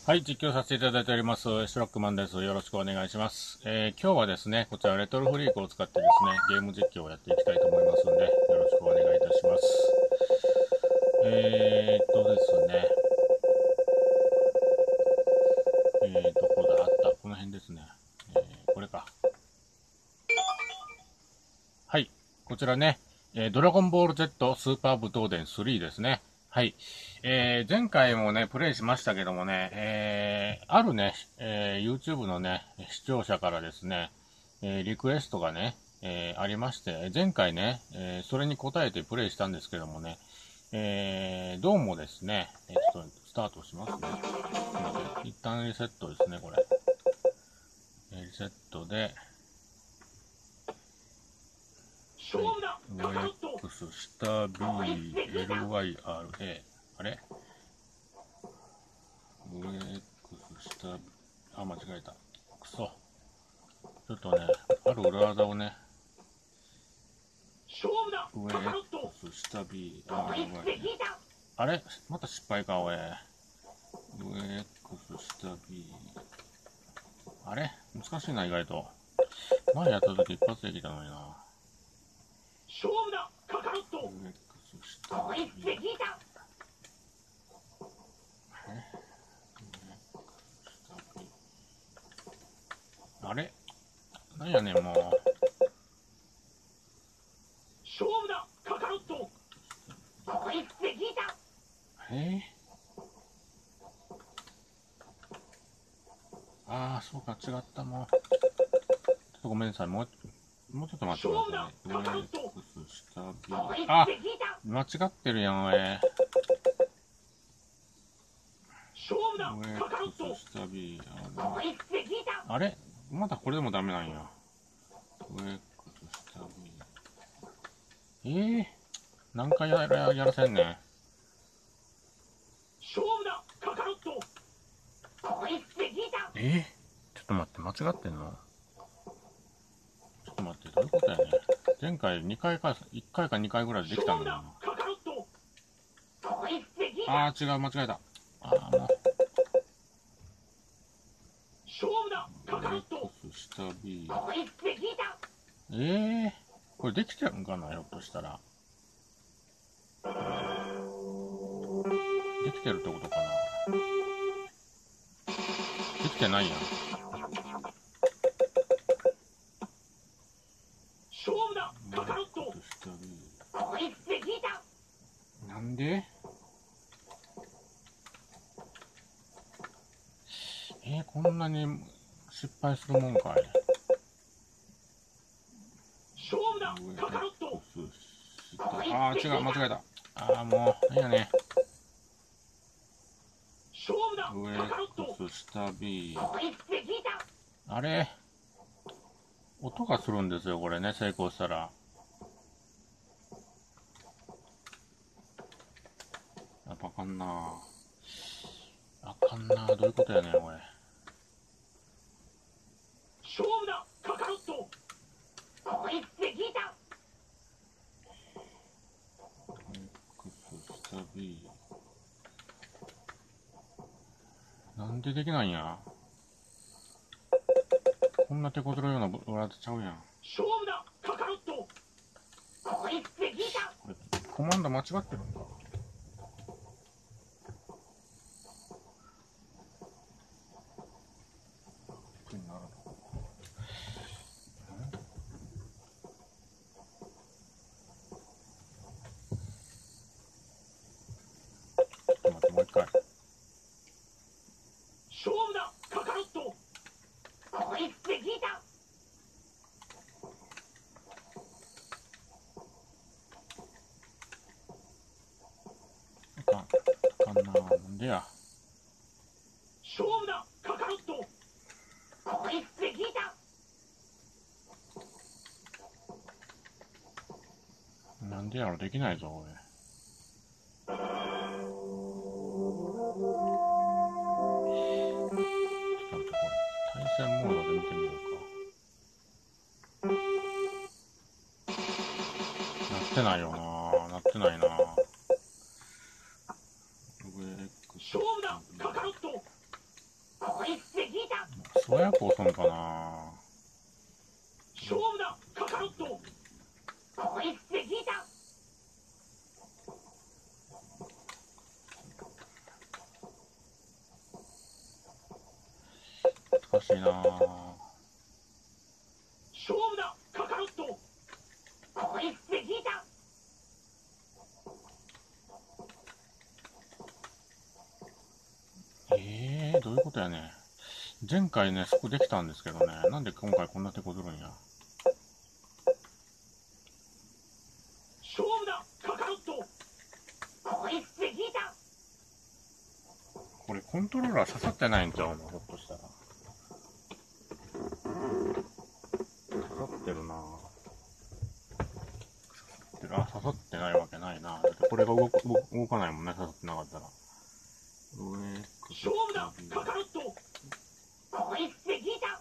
はい、実況させていただいております。シュラックマンです。よろしくお願いします。今日はですね、こちらレトロフリークを使ってですね、ゲーム実況をやっていきたいと思いますので、よろしくお願いいたします。ですね、どこだあった、この辺ですね。これか。はい、こちらね、ドラゴンボール Z スーパー武闘伝3ですね。はい。前回もね、プレイしましたけどもね、あるね、YouTube のね、視聴者からですね、リクエストがね、ありまして、前回ね、それに答えてプレイしたんですけどもね、どうもですね、ちょっとスタートしますね。すいません。一旦リセットですね、これ。リセットで、はい、UX 下 BLYRA。あれ ?UX 下、間違えた。くそ。ちょっとね、ある裏技をね、上 X 下 BLY。あれまた失敗か、おい。上 X 下 B。あれ難しいな、意外と。前やった時一発できたのにな。UX 下 B。あれなんやねん、もう。そうか、違った、もう。ちょっとごめんなさい、もうちょっと待ってくださいね。上 X 下 B。間違ってるやん、おい。上 X 下 B。あれまだこれでもダメなんや。上 X 下 B。何回やらせんねん。ちょっと待って、間違ってんの？ちょっと待って、どういうことやねん。前回2回か、1回か2回ぐらいでできたのにな。違う、間違えた。もう。X 下 B。これできてるんかな、ひょっとしたら。できてるってことかな。できてないやん。なんでこんなに失敗するもんかい。違う、間違えた。もう、なんやね。上 X 下 B。あれ音がするんですよ、これね、成功したら。やっぱあかんなあかんなどういうことやねん、おい。X 下 B。なんでできないんや。こんな手こずるような裏当てちゃうやん。これ、コマンド間違ってるんだ。ちょっと待って、もう一回。あかんななんでや。なんでやろ、できないぞ、おい。ちょっと待って、これ。対戦モードで見てみようか。なってないよななってないな。上 X。 素早く押すんかな。 勝負だカカロット。こいつで引いた。 難しいな。 勝負だカカロット。こいつで引いた。 どういうことやね。前回ね、そこできたんですけどね。なんで今回こんな手こずるんや。 勝負だカカロット。こいつで引いた。 これコントローラー刺さってないんちゃうの、ひょっとしたら。刺さってるな。刺さってないわけないな。だってこれが動かないもんね、刺さってなかったら。 勝負だカカロット。こいつで引いた。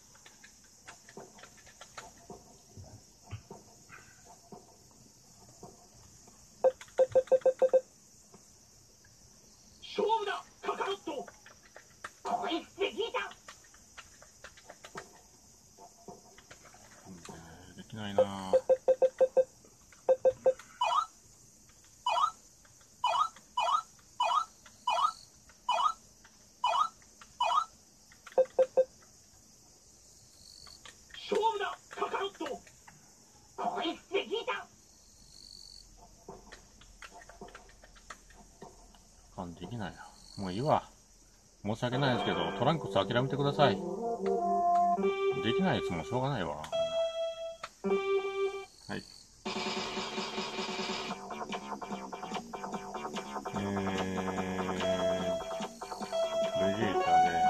勝負だカカロット。こいつで引いた。 できないな。 勝負だカカロット。こいつで引いた。 できないな。もういいわ。申し訳ないですけど、トランクス諦めてください。できないやつもしょうがないわ。はい。ベジータで。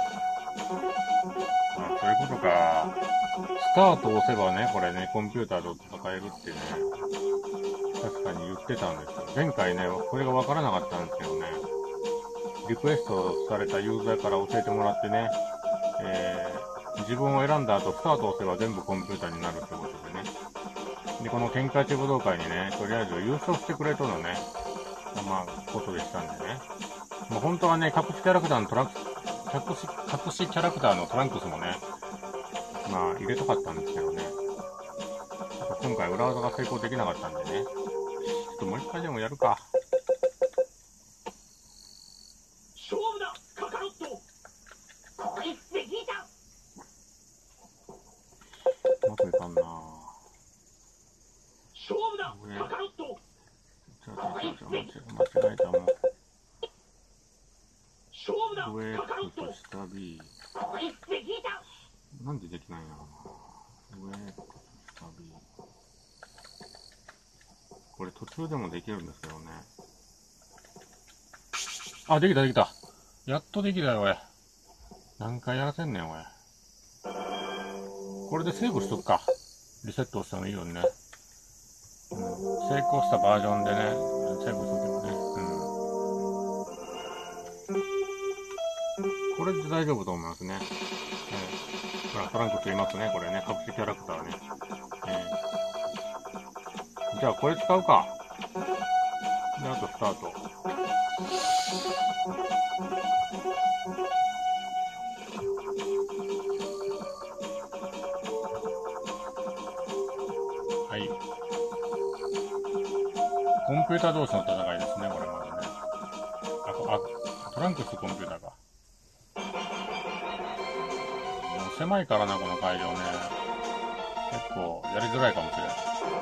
そういうことか。スタートを押せばね、これね、コンピューターと戦えるってね、確かに言ってたんですよ。前回ね、これがわからなかったんですけどね、リクエストされたユーザーから教えてもらってね、自分を選んだ後、スタートを押せば全部コンピューターになるってことでね。で、この喧嘩地武道会にね、とりあえず優勝してくれとのね、ことでしたんでね。もう本当はね、隠しキャラクターの隠しキャラクターのトランクスもね、入れたかったんですけどね。今回裏技が成功できなかったんでね。ちょっともう一回でもやるか。 勝負だカカロット。こいつで引いた。 うまくいかんな。 勝負だカカロット。 間違えたもん。 勝負だ上カカロット。 X 下 B。 こいつで引いた。 なんでできないんやろな。上 X 下 B。これ途中でもできるんですけどね。あ、できたできた。やっとできたよ、おい。何回やらせんねん、おい。これでセーブしとくか。リセットしてもいいようにね。成功したバージョンでね、セーブしとけばね。これで大丈夫と思いますね。ほら、トランクスいますね、これね。隠しキャラクターね。じゃあ、これ使うか。で、あとスタート。はい。コンピューター同士の戦いですね、これまでね。トランクスとコンピューターか。狭いからな、この会場ね。結構、やりづらいかもしれない。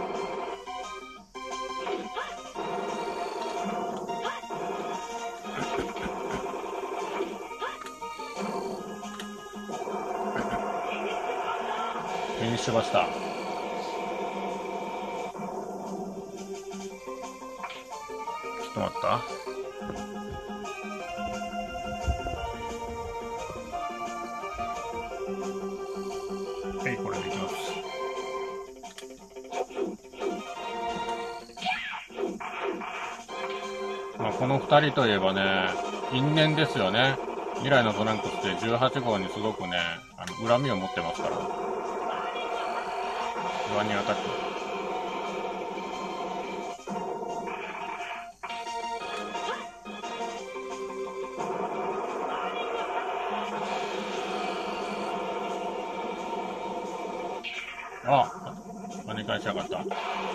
フィニッシュバスター。ちょっと待った。はい、これでいきます。この2人といえばね、因縁ですよね。未来のトランクスって18号にすごくね、恨みを持ってますから。不安にアタック。 あ、跳ね返しやがった。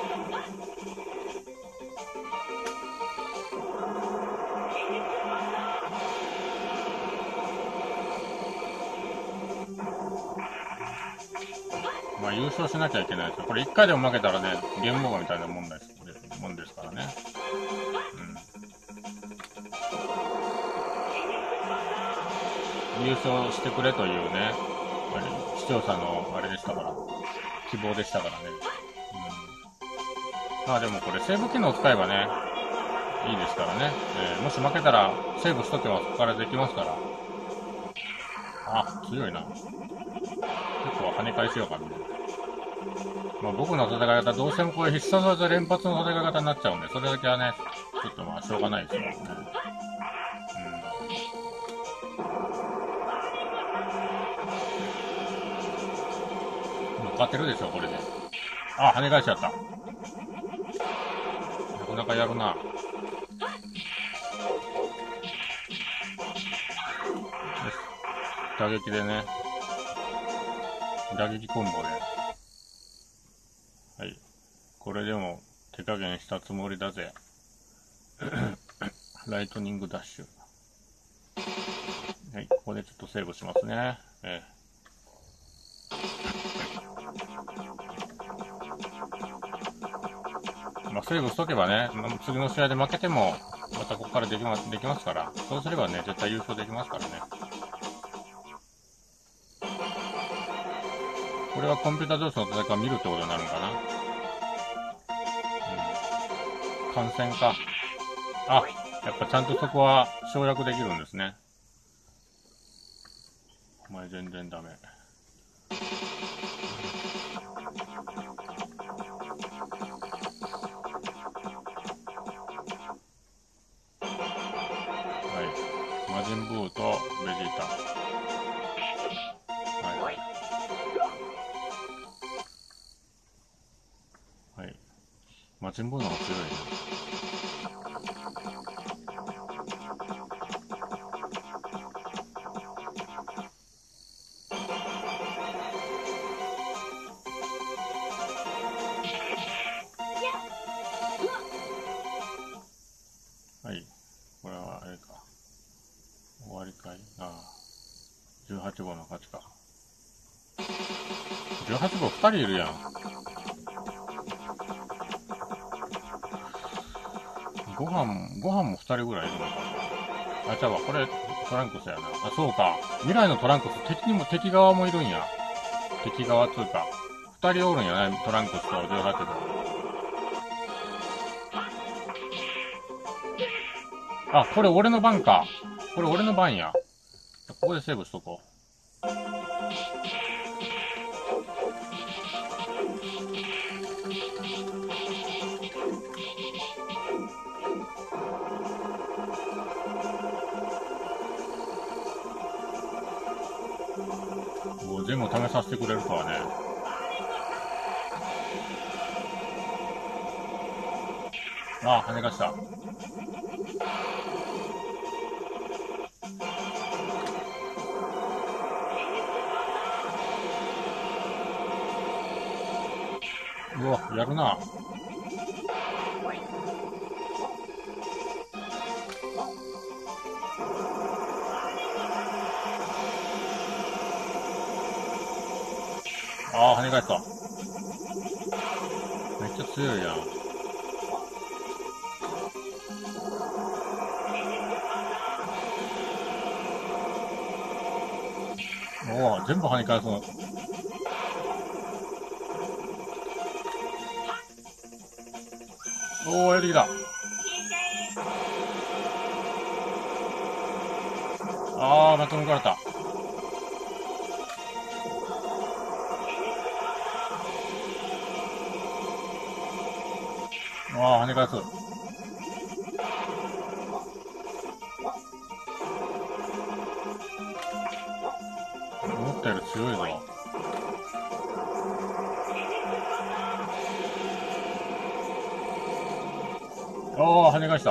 まあ優勝しなきゃいけないですよ。これ1回でも負けたらね、ゲームオーバーみたいなもんですからね。優勝してくれというね、視聴者のあれでしたから、希望でしたからね。まあでもこれセーブ機能使えばね、いいですからね。もし負けたらセーブしとけばそこからできますから。あ、強いな。結構跳ね返しようかな。まあ僕の戦い方、どうしてもこれ必殺技連発の戦い方になっちゃうんで、それだけはね、ちょっとまあしょうがないですよね。乗っかってるでしょ、これで。あ、跳ね返しちゃった。なかなかやるな。打撃でね。打撃コンボで。はい。これでも手加減したつもりだぜ。ライトニングダッシュ。はい。ここでちょっとセーブしますね。まあ、セーブしとけばね、次の試合で負けても、またここからできますから、そうすればね、絶対優勝できますからね。これはコンピューター同士の戦いを見るってことになるのかな。観戦か。あ、やっぱちゃんとそこは省略できるんですね。お前全然ダメ。魔人ブーとベジータ。はい。はい。魔人ブーの方が強いね。はい。これはあれか。終わりかい。ああ。18号の勝ちか。18号2人いるやん。ご飯も2人ぐらいいるのかな。あ、ちゃうわ。これ、トランクスやな。あ、そうか。未来のトランクス、敵側もいるんや。敵側つうか。2人おるんやね。トランクスと18号。あ、これ俺の番か。これ俺の番や。ここでセーブしとこう。全部試させてくれるとはね。あ、跳ね返した。うわ、やるな。ああ、跳ね返した。めっちゃ強いやん。おお、全部跳ね返すの。おお、やりきた。ああ、また抜かれた。ああ、跳ね返す。思ったより強いぞ。おお、跳ね返した。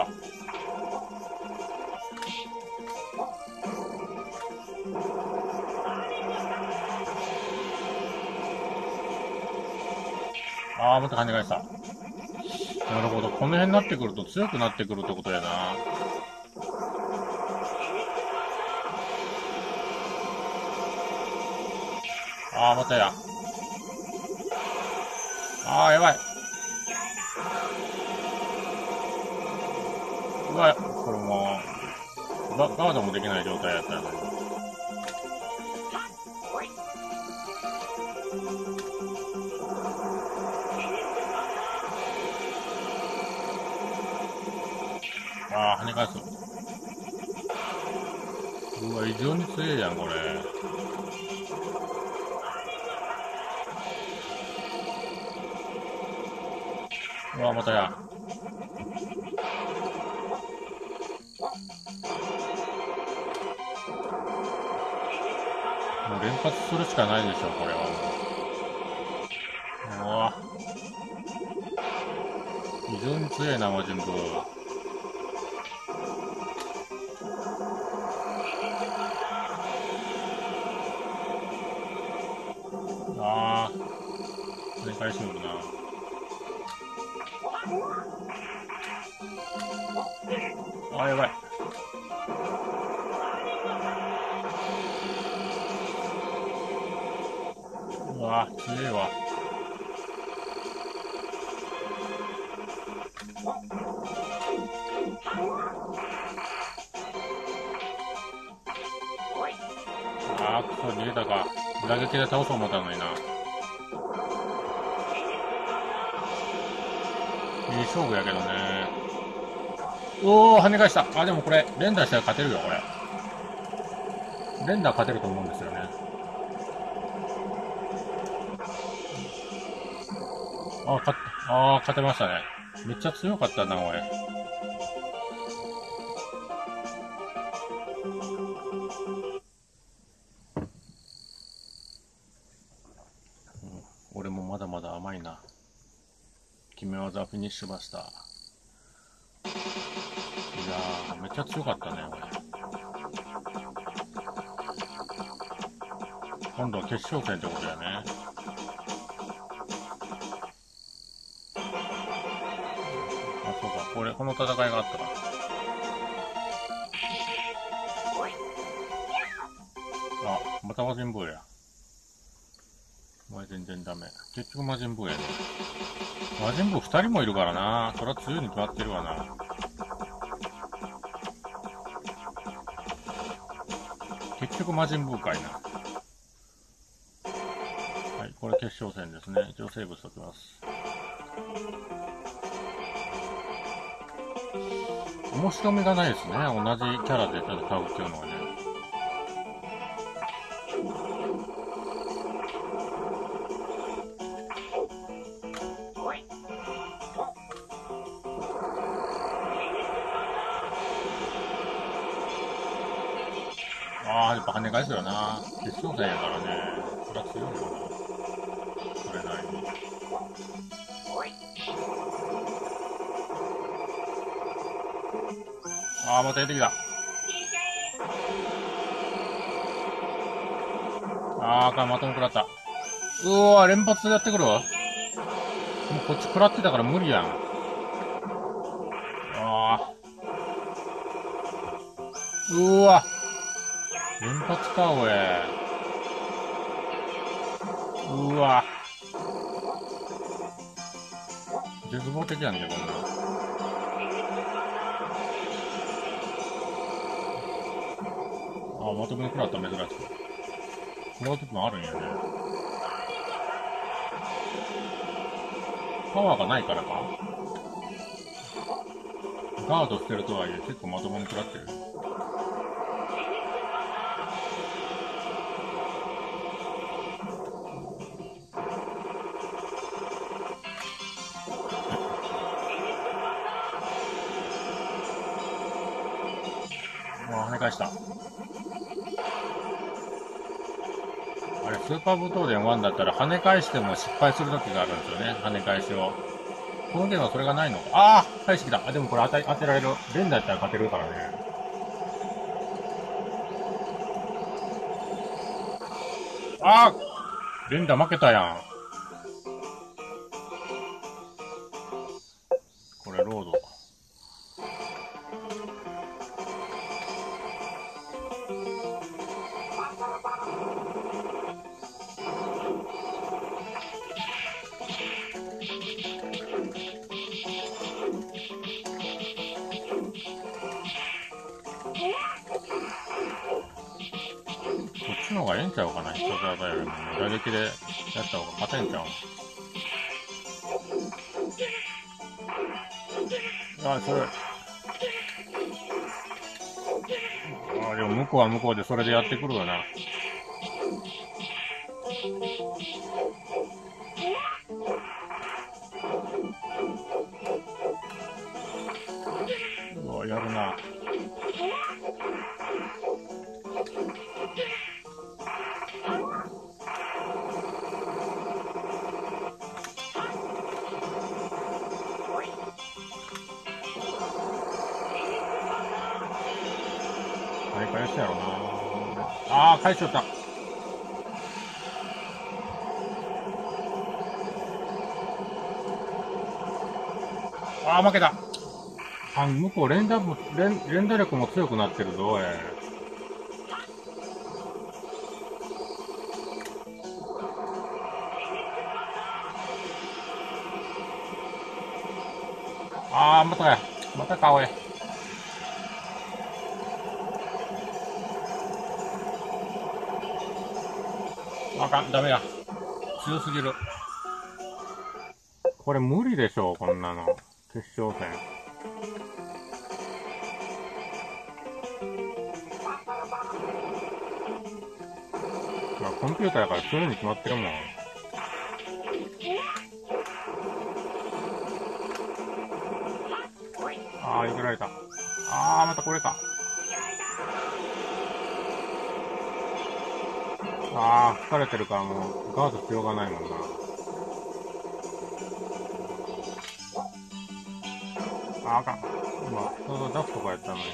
あー、また跳ね返した。なるほど。この辺になってくると強くなってくるってことやな。あー、またや。あー、やばい。うわ、これもう、ガードもできない状態やったよね。あー、跳ね返す。うわ、異常に強いやん、これ。うわ、またや。もう連発するしかないでしょ、これはもう。うわ。非常に強いな、魔人ブー。あー、跳ね返しよるな。あー、やばい。うわ、強いわ。あー、くそ、逃げたか。打撃で倒そう思ったのにな。いい勝負やけどね。おー、跳ね返した。あ、でもこれ、連打したら勝てるよ、これ。連打勝てると思うんですよね。勝てましたね。めっちゃ強かったな、これ。俺もまだまだ甘いな。決め技フィニッシュバスター。いやー、めっちゃ強かったね、これ。今度は決勝戦ってことだよね。あ、そうか。この戦いがあったか。あ、また魔人ブーや。お前全然ダメ。結局魔人ブーやね。魔人ブー2人もいるからな。そりゃ強いに決まってるわな。結局魔人ブーかいな。はい、これ決勝戦ですね。一応セーブしときます。面白みがないですね。同じキャラで戦うっていうのはね。ああ、やっぱ跳ね返すよな。決勝戦やからね。そりゃ強いよな。それなりに。ああ、また出てきた。ああ、またも食らった。うわ、連発でやってくるわ。もうこっち食らってたから無理やん。ああ。うわ。連発か、おい。うわ。絶望的やんけ、こんな。ああ、まとめに食らった、珍しく。食らう時もあるんやね。パワーがないからか。ガードしてるとはいえ、結構まともに食らってる。ああ、跳ね返した。あれ、スーパーブトーデン1だったら跳ね返しても失敗する時があるんですよね。跳ね返しを。このゲームはそれがないのか。ああ返してきた。あ、でもこれ当てられる。連打やったら勝てるからね。ああ連打負けたやん。 ちの方がええんちゃうかな、必殺技よりも。打撃でやった方が勝てんちゃうの。あ、それ。あ、でも向こうは向こうでそれでやってくるよな。うわ、やるな。何返すやろな。あー、返しちゃった。あー、負けた。あ、向こう連打力も強くなってるぞ、おい。あー、またか。またか、おい。あかん、ダメや。強すぎる。これ無理でしょ、こんなの。決勝戦。まあ、コンピューターだから強いに決まってるもん。あー、避けられた。あー、またこれか。あー、疲れてるからもう、ガード必要がないもんな。あー、あかん。今、ちょうど出すとかやったのに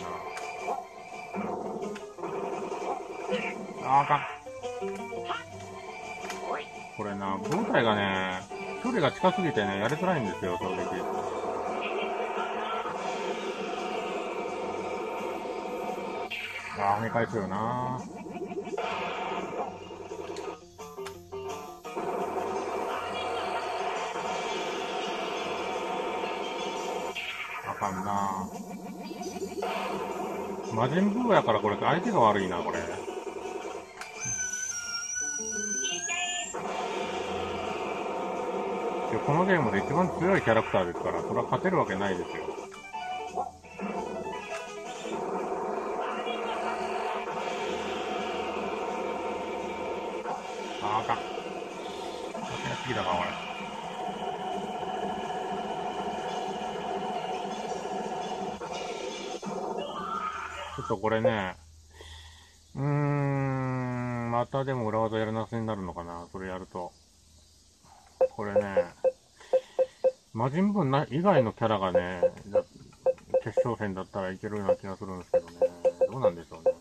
な。あー、あかん。これな、胴体がね、距離が近すぎてね、やりづらいんですよ、正直。あー、跳ね返すよな。あかんな。魔人ブーやからこれ相手が悪いな、これ。このゲームで一番強いキャラクターですから、それは勝てるわけないですよ。あかん。負けなすぎだな、これ。ちょっとこれね、またでも裏技やらなせになるのかな、それやると。これね、魔人ブー以外のキャラがね、決勝戦だったらいけるような気がするんですけどね。どうなんでしょうね。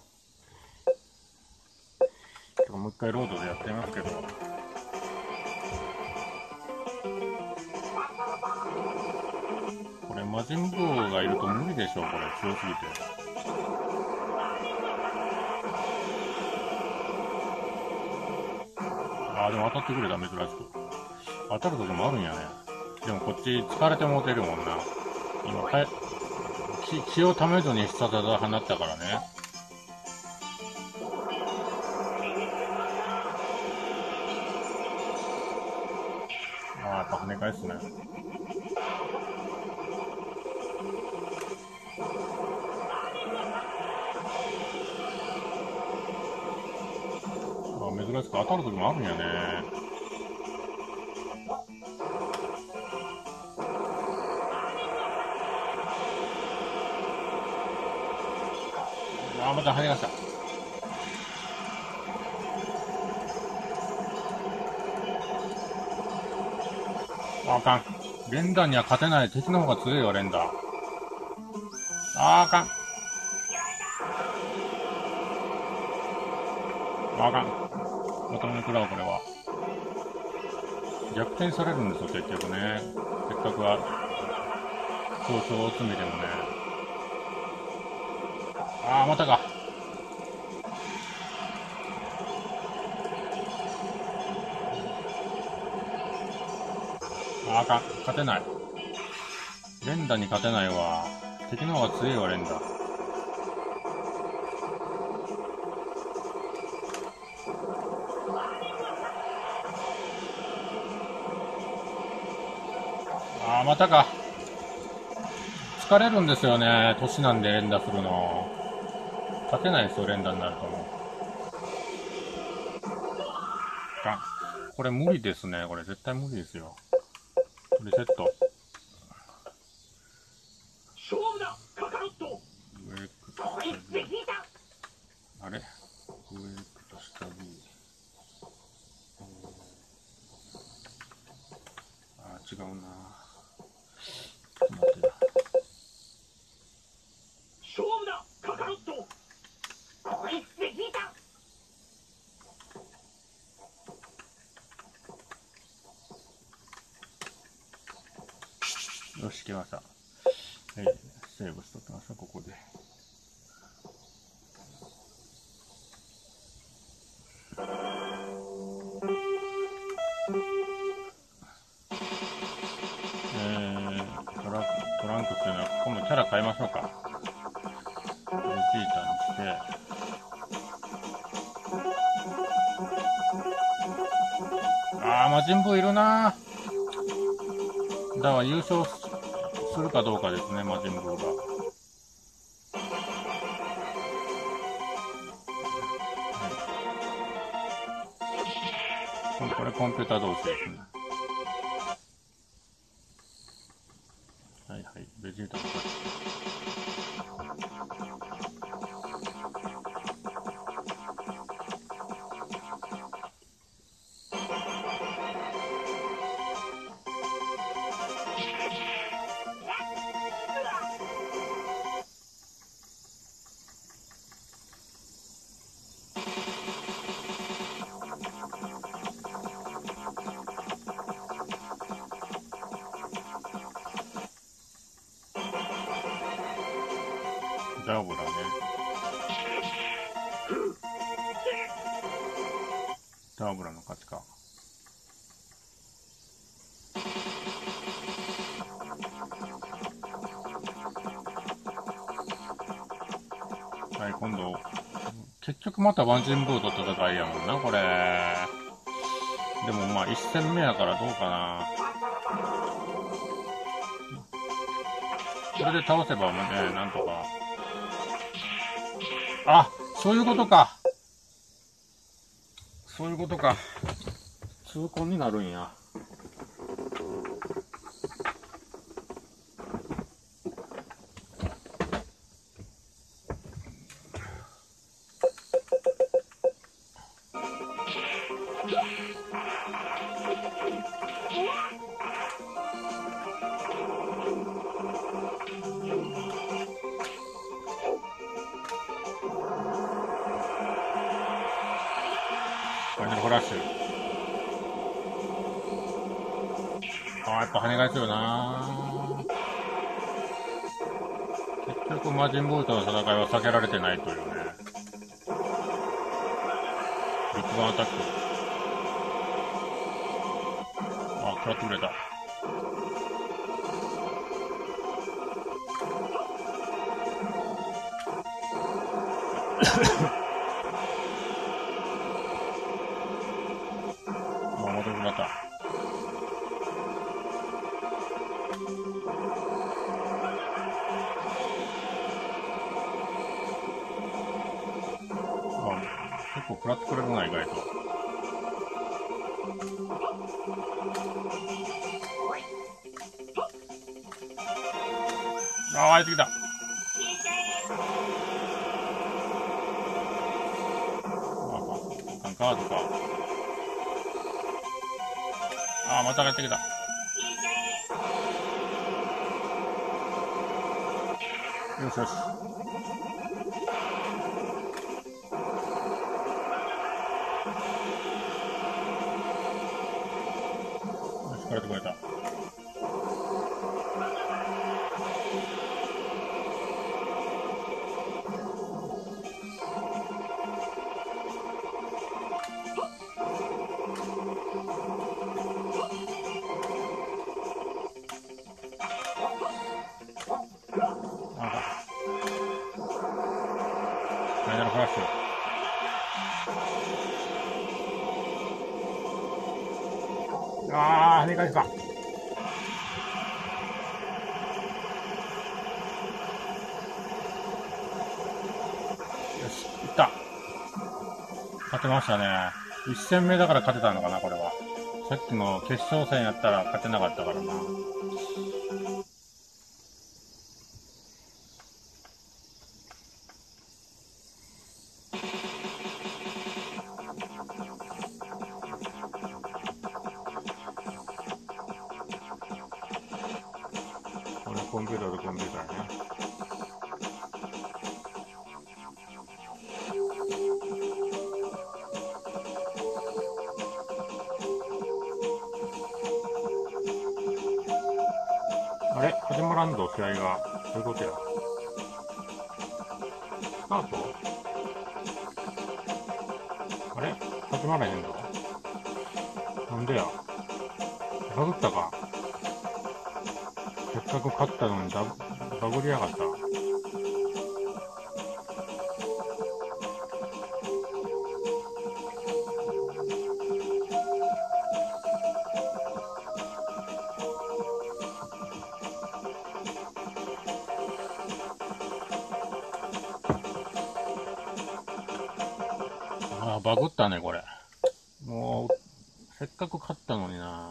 ちょっともう一回ロードでやってみますけど。これ魔人ブーがいると無理でしょう、これ。強すぎて。あー、でも当たってくれた、珍しく。当たる時もあるんやね。でもこっち疲れてもうてるもんな。今、気をためずに必殺技放ったからね。あー、やっぱ跳ね返すね。あ、珍しく当たる時もあるんやね。あ、また跳ね返した。あかん。連打には勝てない。敵の方が強いよ、連打。あかん。あかん。まとめ食らう、これは。逆転されるんですよ、結局ね。せっかくは、交渉を詰めてもね。あー、またか。あかん。勝てない。連打に勝てないわ。敵の方が強いわ、連打。 またか。疲れるんですよね。年なんで連打するの。勝てないですよ、連打になるともう。これ無理ですね。これ絶対無理ですよ。リセット。 勝負だカカロット。こいつで引いた。 あれ上行くと下 B。違うな。ちょっと待ってよ。 勝負だカカロット。こいつで引いた。 よし、来ました。はい、セーブしときましょう、ここで。トランクっていうのは、今度キャラ変えましょうか。リピーターにして。魔人ブーいるなぁ。だから優勝するかどうかですね、魔人ブーが。これコンピューター同士ですね。はいはい、ベジータとか。ダブラね。ダブラの勝ちか。はい、今度、結局またワンジンブーと戦いやもんな、これ。でもまあ、1戦目やからどうかな。これで倒せばね、なんとか。あ、そういうことか。そういうことか。痛恨になるんや。ファイナルフラッシュ。やっぱ跳ね返すよな。結局魔人ブーとの戦いは避けられてないというね。ビッグバンアタック。食らってくれた。またくらった。結構食らってくれるな、意外と。入ってきた。カードか。また上がってきた。よしよし。疲れてくれた。ファイナルフラッシュ。跳ね返した。 勝てましたね。1戦目だから勝てたのかな、これは。さっきの決勝戦やったら勝てなかったからな。これコンピューターとコンピューターね。あれ始まらんぞ、試合が。どういうことや。スタートあれ始まらへんぞ。なんでや。バグったか。せっかく勝ったのにバグりやがった。ああ、バグったね、これ。もう、せっかく勝ったのにな。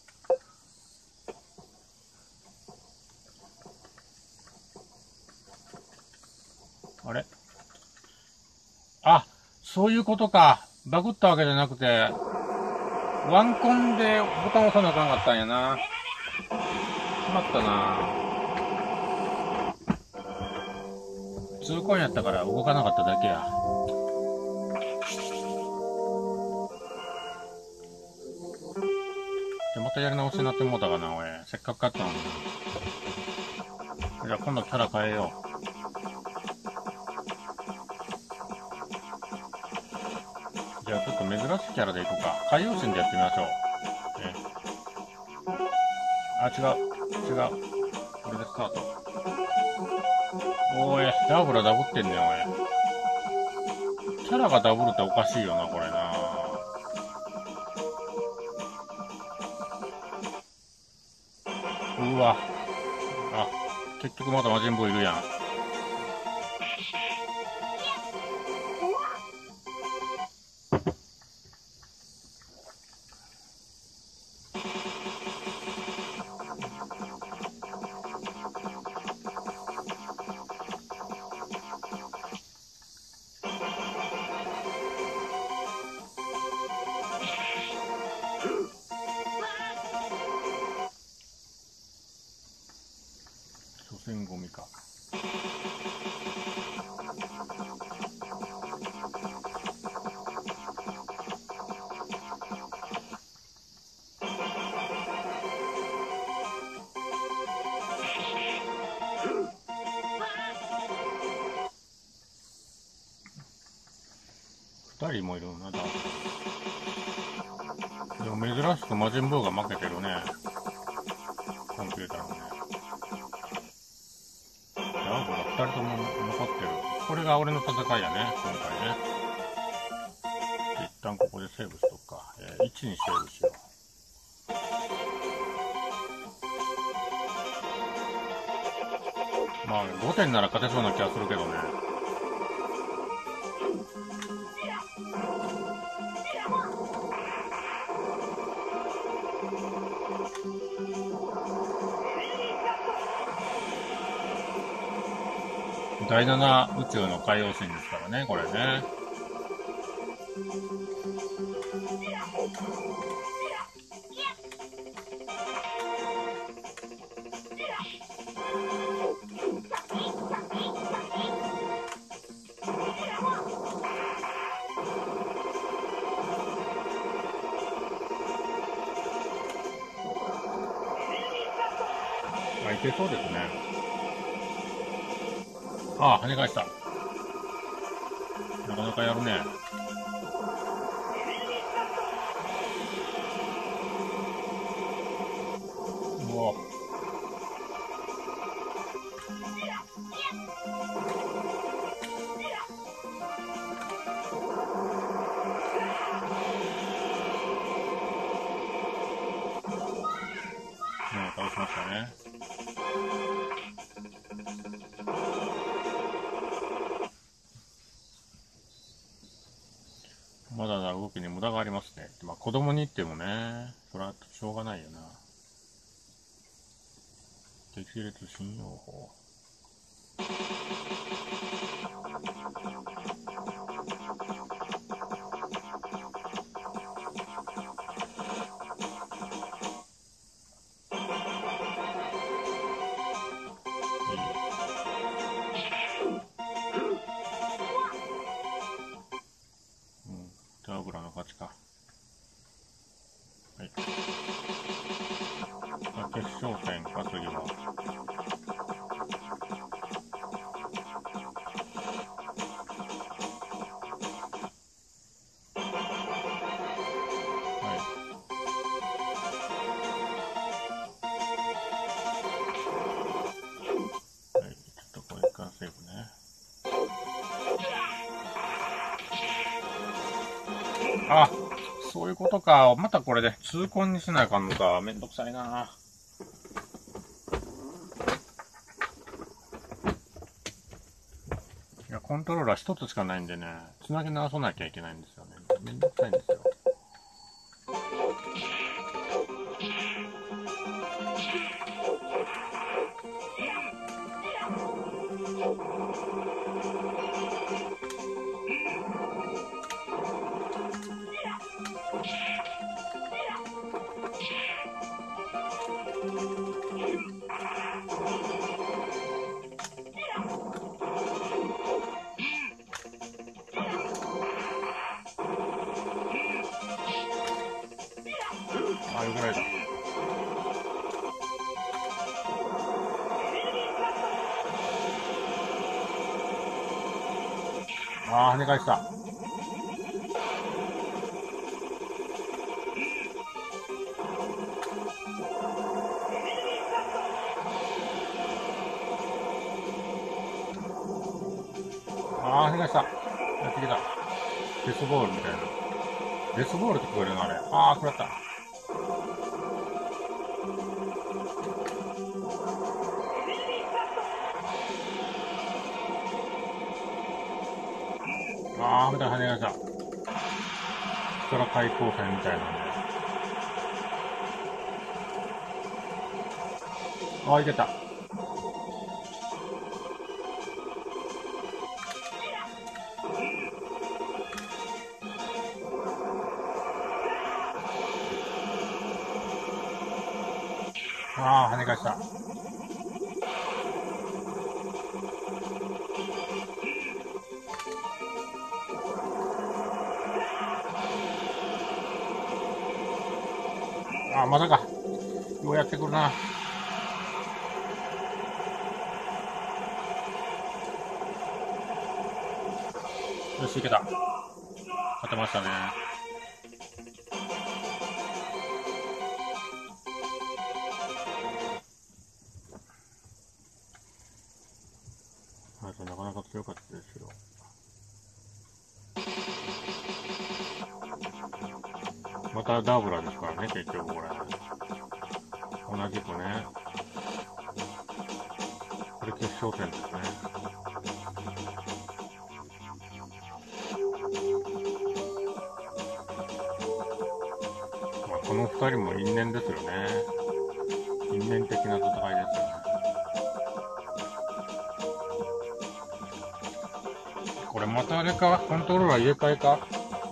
あれあ、そういうことか。バグったわけじゃなくて、ワンコンでボタン押さなあかんかったんやな。しまったな。2コンやったから動かなかっただけや。で、またやり直しになってもうたかな、おい。せっかく勝ったのに。じゃあ今度キャラ変えよう。じゃあちょっと珍しいキャラでいこうか。海洋神でやってみましょう。あ、違う。これでスタート。おい、ダブルってんねん、おい。キャラがダブルっておかしいよな、これな。うわ。あ、結局また魔人ブーいるやん。所詮ゴミか。2人もいるな、だ。でも珍しく魔人ブーが負けてるね。コンピューターのね。ダブルが2人とも残ってる。これが俺の戦いやね、今回ね。一旦ここでセーブしとくか。1にセーブしよう。まあ、5点なら勝てそうな気がするけどね。第7宇宙の海洋神ですからね、これね。あ、いけそうですね。ああ、跳ね返した。なかなかやるね。うわ。倒しましたね。 まだ動きに無駄がありますね。まあ子供に言ってもね、それはしょうがないよな。激烈信用法。ダーブラの勝ちか。はい。決勝戦か、次は。セーブね。あ、そういうことか。またこれで痛恨にしないかんのか。めんどくさいな。いや、コントローラー一つしかないんでね、つなぎ直さなきゃいけないんですよね。めんどくさいんですよ。あ、よくないだ。あー、跳ね返した。あー、跳ね返した。やってきた。デスボールみたいな。デスボールって聞こえるのあれ。あー、食らった。あー、また跳ね返した。ストラ対抗戦みたいなんで。あー、いけた。あー、跳ね返した。あー、まだか。ようやってくるな。よし、いけた。勝てましたね。なかなか強かったですよ。またダーブラですからね、結局これ。同じくね。これ決勝戦ですね。まあ、この二人も因縁ですよね。因縁的な戦いですよね。これまたあれか、コントローラー入れ替えか。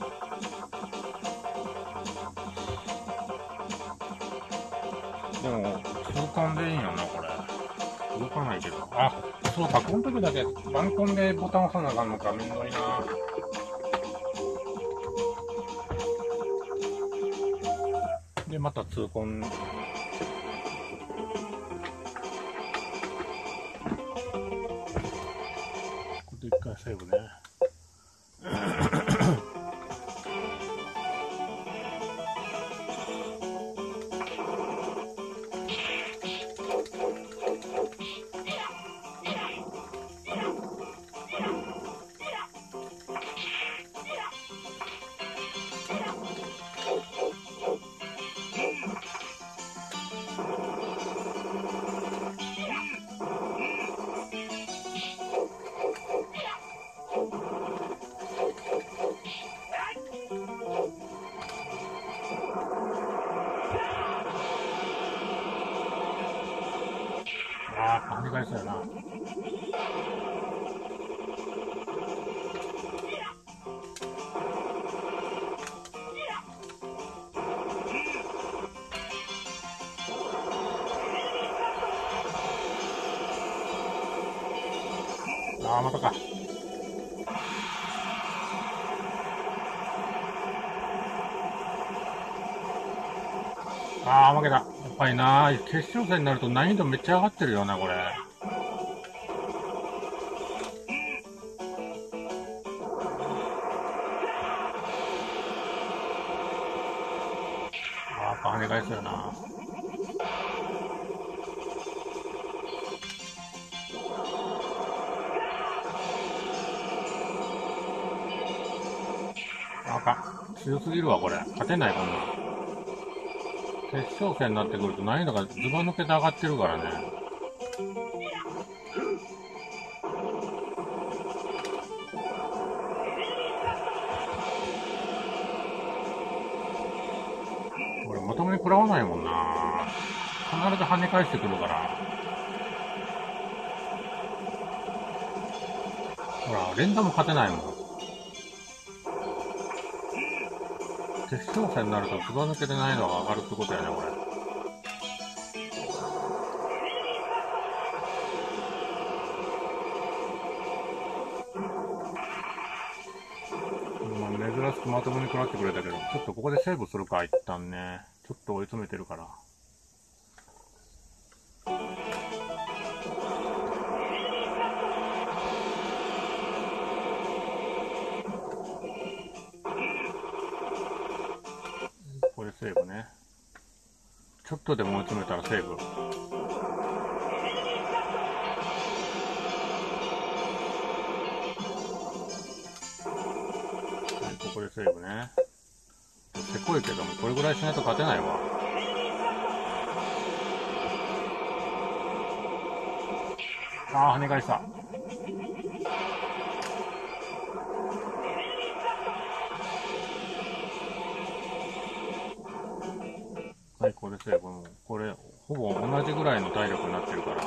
でも、痛感でいいよな、これ。動かないけど。あ、そうか、この時だけ、バンコンでボタン押さなあかんのか、めんどいな。で、また痛恨。ここで一回セーブね。 返すよな。ああ、またか。ああ、負けた。やっぱりな、決勝戦になると難易度めっちゃ上がってるよな、これ。やっぱ跳ね返すよな。あかん。強すぎるわ、これ。勝てない、こんなの。決勝戦になってくると難易度がズバ抜けて上がってるからね。俺、まともに食らわないもんな。必ず跳ね返してくるから。ほら、連打も勝てないもん。決勝戦になるとずば抜けて難易度が上がるってことやね、これ。珍しくまともに食らってくれたけど、ちょっとここでセーブするか、一旦ね。ちょっと追い詰めてるから。ここでセーブね。ちょっとでも追い詰めたらセーブ。はい、ここでセーブね。せこいけども、これぐらいしないと勝てないわ。ああ、跳ね返した。はい、これセーブ。もうこれ、ほぼ同じぐらいの体力になってるから。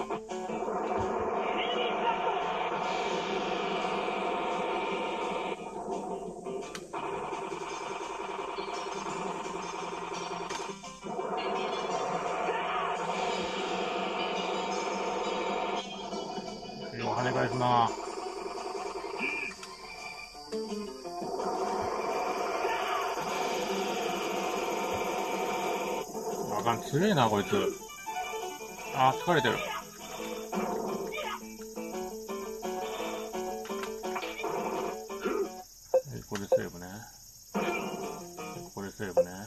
よう跳ね返すな。あかん、強えな、こいつ。あー、疲れてる。はい、これセーブね。これセーブね。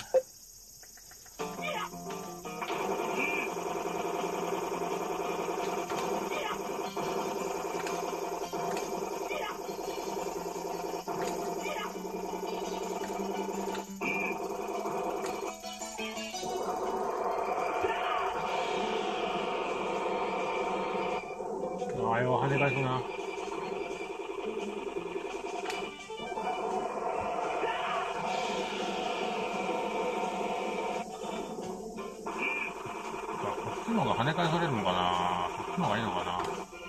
ああ、よう跳ね返すな。こっちの方が跳ね返されるのかな。こっちの方がいいのかな。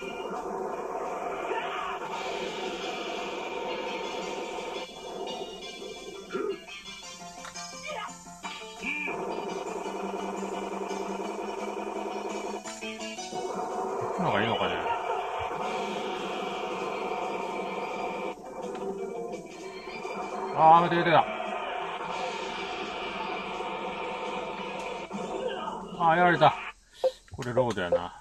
こっちの方がいいのかね。ああ、出て出てた。ああ、やられた。これロードやな。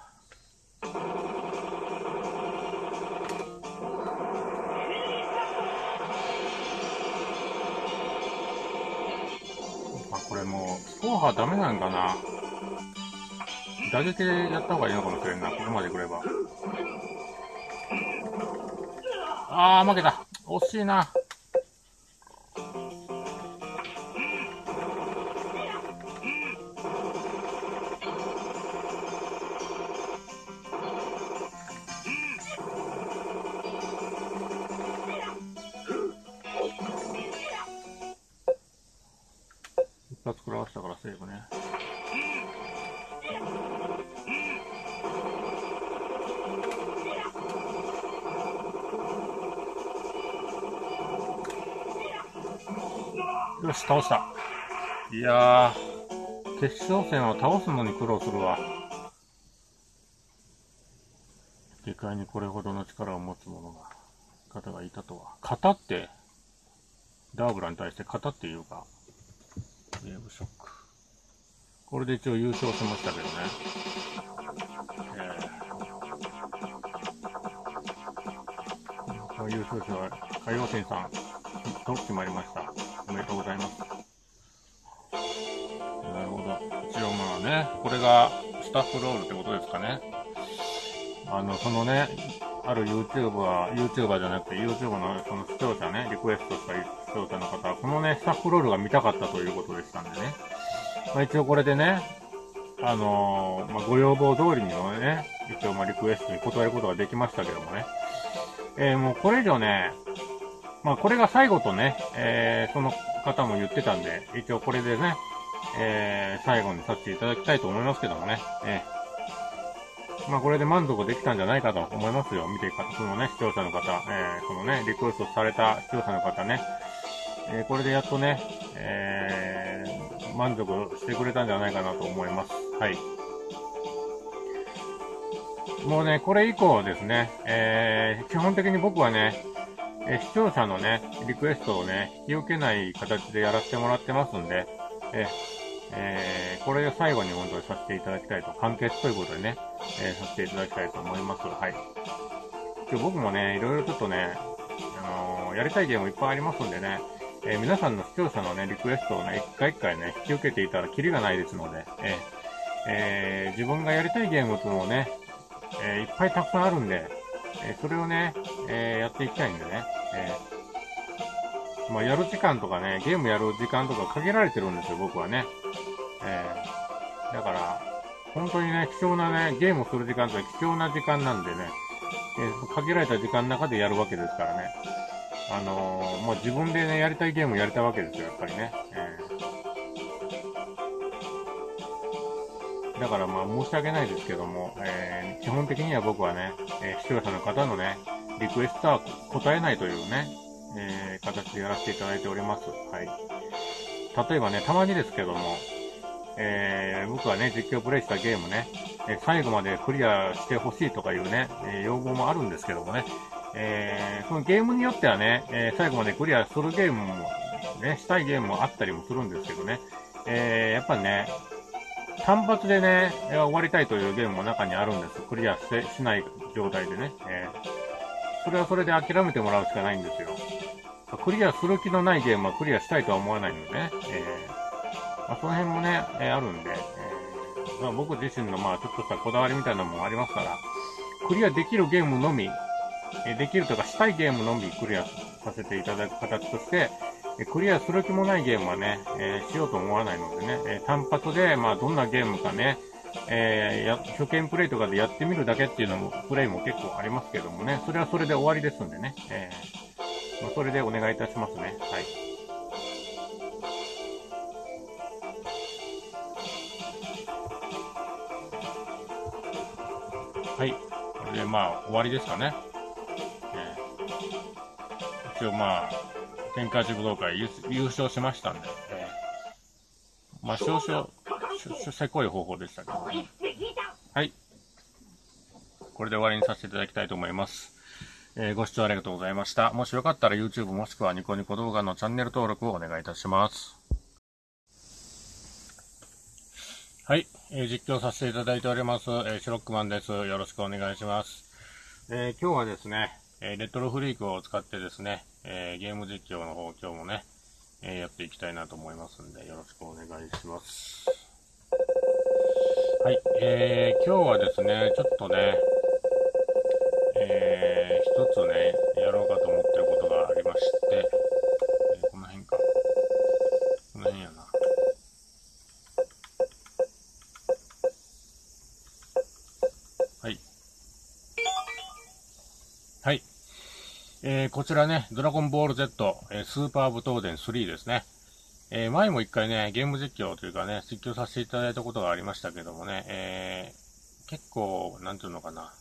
あ、これもう、スコアダメなんかな。打撃でやった方がいいのかもしれんな。ここまで来れば。ああ、負けた。惜しいな。一発食らわしたからセーブね。 よし、倒した。いやー、決勝戦は倒すのに苦労するわ。下界にこれほどの力を持つ者が、方がいたとは。型って、ダーブラに対して型っていうか、ウェーブショック。これで一応優勝しましたけどね。優勝者は海洋神さんと決まりました。おめでとうございます。なるほど。一応まあね、これがスタッフロールってことですかね。そのね、ある YouTuber じゃなくて YouTube のその視聴者ね、リクエストした視聴者の方は、このね、スタッフロールが見たかったということでしたんでね。まあ一応これでね、まあご要望通りにのね、一応まあリクエストに答えることができましたけどもね。もうこれ以上ね、まあこれが最後とね、その方も言ってたんで、一応これでね、最後にさせていただきたいと思いますけどもね。まあこれで満足できたんじゃないかと思いますよ。見てそのね、視聴者の方、このね、リクエストされた視聴者の方ね、これでやっとね、満足してくれたんじゃないかなと思います。はい。もうね、これ以降ですね、基本的に僕はね、視聴者のね、リクエストをね、引き受けない形でやらせてもらってますんで、これで最後に本当にさせていただきたいと、完結ということでね、させていただきたいと思います。はい。今日僕もね、いろいろちょっとね、やりたいゲームいっぱいありますんでね、皆さんの視聴者のね、リクエストをね、一回一回ね、引き受けていたらキリがないですので、自分がやりたいゲームというのをね、いっぱいたくさんあるんで、それをね、やっていきたいんでね、まあ、やる時間とかね、ゲームやる時間とか限られてるんですよ、僕はね。だから、本当にね、貴重なね、ゲームをする時間って貴重な時間なんでね、限られた時間の中でやるわけですからね。もう自分でね、やりたいゲームやりたいわけですよ、やっぱりね。だからまあ申し訳ないですけども、基本的には僕はね、視聴者の方のね、リクエストは答えないというね、形でやらせていただいております。はい。例えばね、たまにですけども、僕はね、実況プレイしたゲームね、最後までクリアしてほしいとかいうね、要望もあるんですけどもね、そのゲームによってはね、最後までクリアするゲームも、ね、したいゲームもあったりもするんですけどね、やっぱね、単発でね、終わりたいというゲームも中にあるんです。クリアしない状態でね、それはそれで諦めてもらうしかないんですよ。クリアする気のないゲームはクリアしたいとは思わないのでね、まあ、その辺もね、あるんで、まあ、僕自身のまあちょっとしたこだわりみたいなのもありますから、クリアできるゲームのみ、できるとかしたいゲームのみクリアさせていただく形として、クリアする気もないゲームはね、しようと思わないのでね、単発で、まあどんなゲームかね、初見プレイとかでやってみるだけっていうのも、プレイも結構ありますけどもね、それはそれで終わりですんでね、まあ、それでお願いいたしますね。はい。はい。これでまあ終わりですかね。一応まあ、天下一武道会優勝しましたんで、まあ少々、せこい方法でしたけど、ね、はい。これで終わりにさせていただきたいと思います。ご視聴ありがとうございました。もしよかったら YouTube もしくはニコニコ動画のチャンネル登録をお願いいたします。はい、実況させていただいております、シュロックマンです。よろしくお願いします。今日はですね、レトロフリークを使ってですね、ゲーム実況の方今日もね、やっていきたいなと思いますんで、よろしくお願いします。はい、今日はですね、ちょっとね、一つね、やろうかと思ってることがありまして、この辺か。この辺やな。はい。はい。こちらね、ドラゴンボール Z、スーパー武闘伝3ですね。前も一回ね、ゲーム実況というかね、実況させていただいたことがありましたけどもね、結構、なんていうのかな。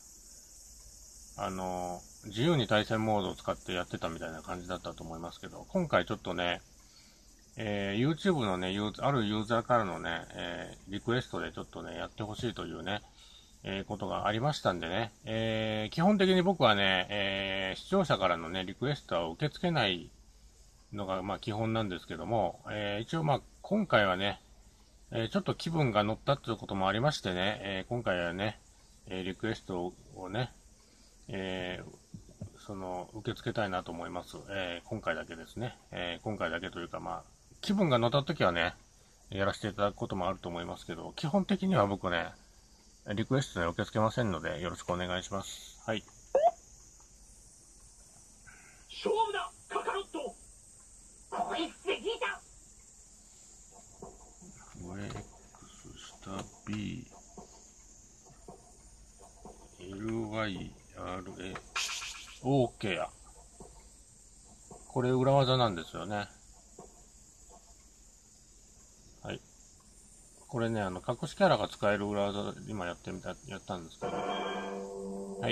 自由に対戦モードを使ってやってたみたいな感じだったと思いますけど、今回ちょっとね、 YouTube のね、あるユーザーからのね、リクエストでちょっとね、やってほしいというね、ことがありましたんでね、基本的に僕はね、視聴者からのね、リクエストは受け付けないのが、まあ、基本なんですけども、一応まあ、今回はね、ちょっと気分が乗ったということもありましてね、今回はね、リクエストをね、受け付けたいなと思います。今回だけですね。今回だけというか、まあ、気分が乗った時はね、やらせていただくこともあると思いますけど、基本的には僕ね、リクエストね、受け付けませんので、よろしくお願いします。はい。 勝負だカカロット。こいつでギター X 下 B LYRA OK や。これ裏技なんですよね。はい。これね、隠しキャラが使える裏技、今やったんですけど。はい。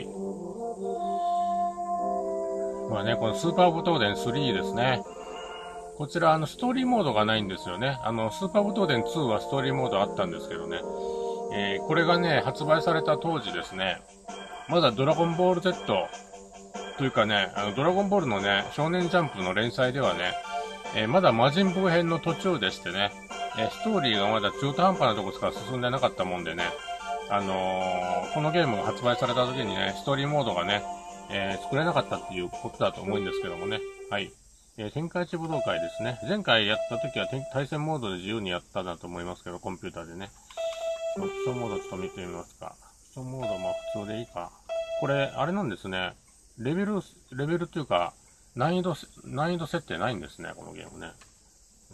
まあね、このスーパー武闘伝3ですね。こちら、ストーリーモードがないんですよね。スーパー武闘伝2はストーリーモードあったんですけどね。これがね、発売された当時ですね、まだドラゴンボール Z というかね、ドラゴンボールのね、少年ジャンプの連載ではね、まだ魔人ブー編の途中でしてね、ストーリーがまだ中途半端なとこしか進んでなかったもんでね、このゲームが発売された時にね、ストーリーモードがね、作れなかったっていうことだと思うんですけどもね。はい。天下一武道会ですね。前回やった時は対戦モードで自由にやったんだと思いますけど、コンピューターでね。オプションモードちょっと見てみますか。オプションモードも普通でいいか。これ、あれなんですね。レベルっていうか、難易度設定ないんですね、このゲームね。うん。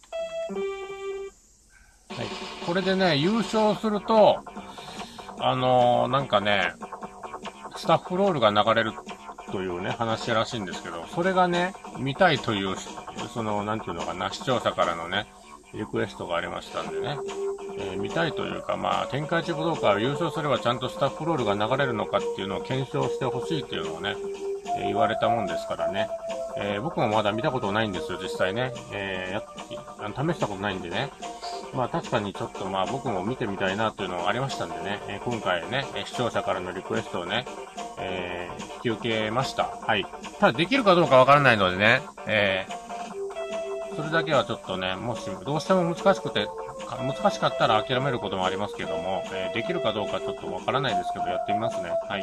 はい。これでね、優勝すると、なんかね、スタッフロールが流れるというね、話らしいんですけど、それがね、見たいという、なんていうのかな、視聴者からのね、リクエストがありましたんでね、見たいというか、まあ、天下一武道会を優勝すればちゃんとスタッフロールが流れるのかっていうのを検証してほしいっていうのをね、言われたもんですからね、僕もまだ見たことないんですよ、実際ね、試したことないんでね、まあ確かにちょっとまあ僕も見てみたいなというのがありましたんでね、今回ね、視聴者からのリクエストをね、引き受けました。はい。ただできるかどうかわからないのでね、それだけはちょっとね、もしどうしても難しかったら諦めることもありますけども、できるかどうかちょっとわからないですけど、やってみますね。はい。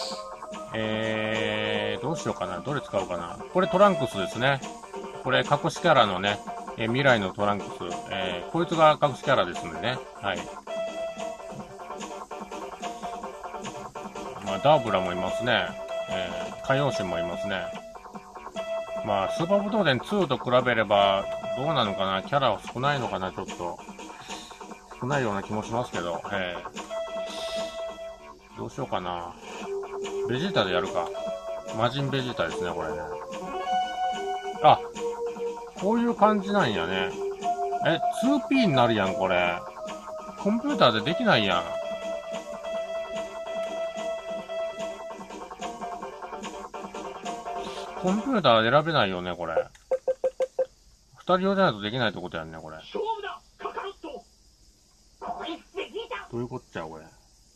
どうしようかな。どれ使おうかな。これトランクスですね。これ隠しキャラのね、未来のトランクス、こいつが隠しキャラですんでね。はい。まあ、ダーブラもいますね。海洋神もいますね。まあ、スーパー武闘伝2と比べれば、どうなのかな、キャラは少ないのかな、ちょっと。少ないような気もしますけど、どうしようかな。ベジータでやるか。魔人ベジータですね、これね。あ、こういう感じなんやね。2P になるやん、これ。コンピューターでできないやん。コンピューターで選べないよね、これ。二人用じゃないとできないってことやんね、これ。 勝負だカカロット。こいつでギタどういうこっちゃ、これ。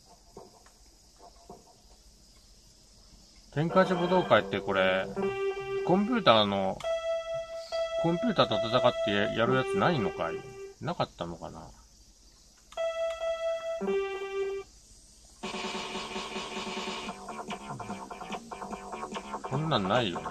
天下一武道会ってこれ、コンピューターと戦ってやるやつないのかい？なかったのかな？こんなんないよね、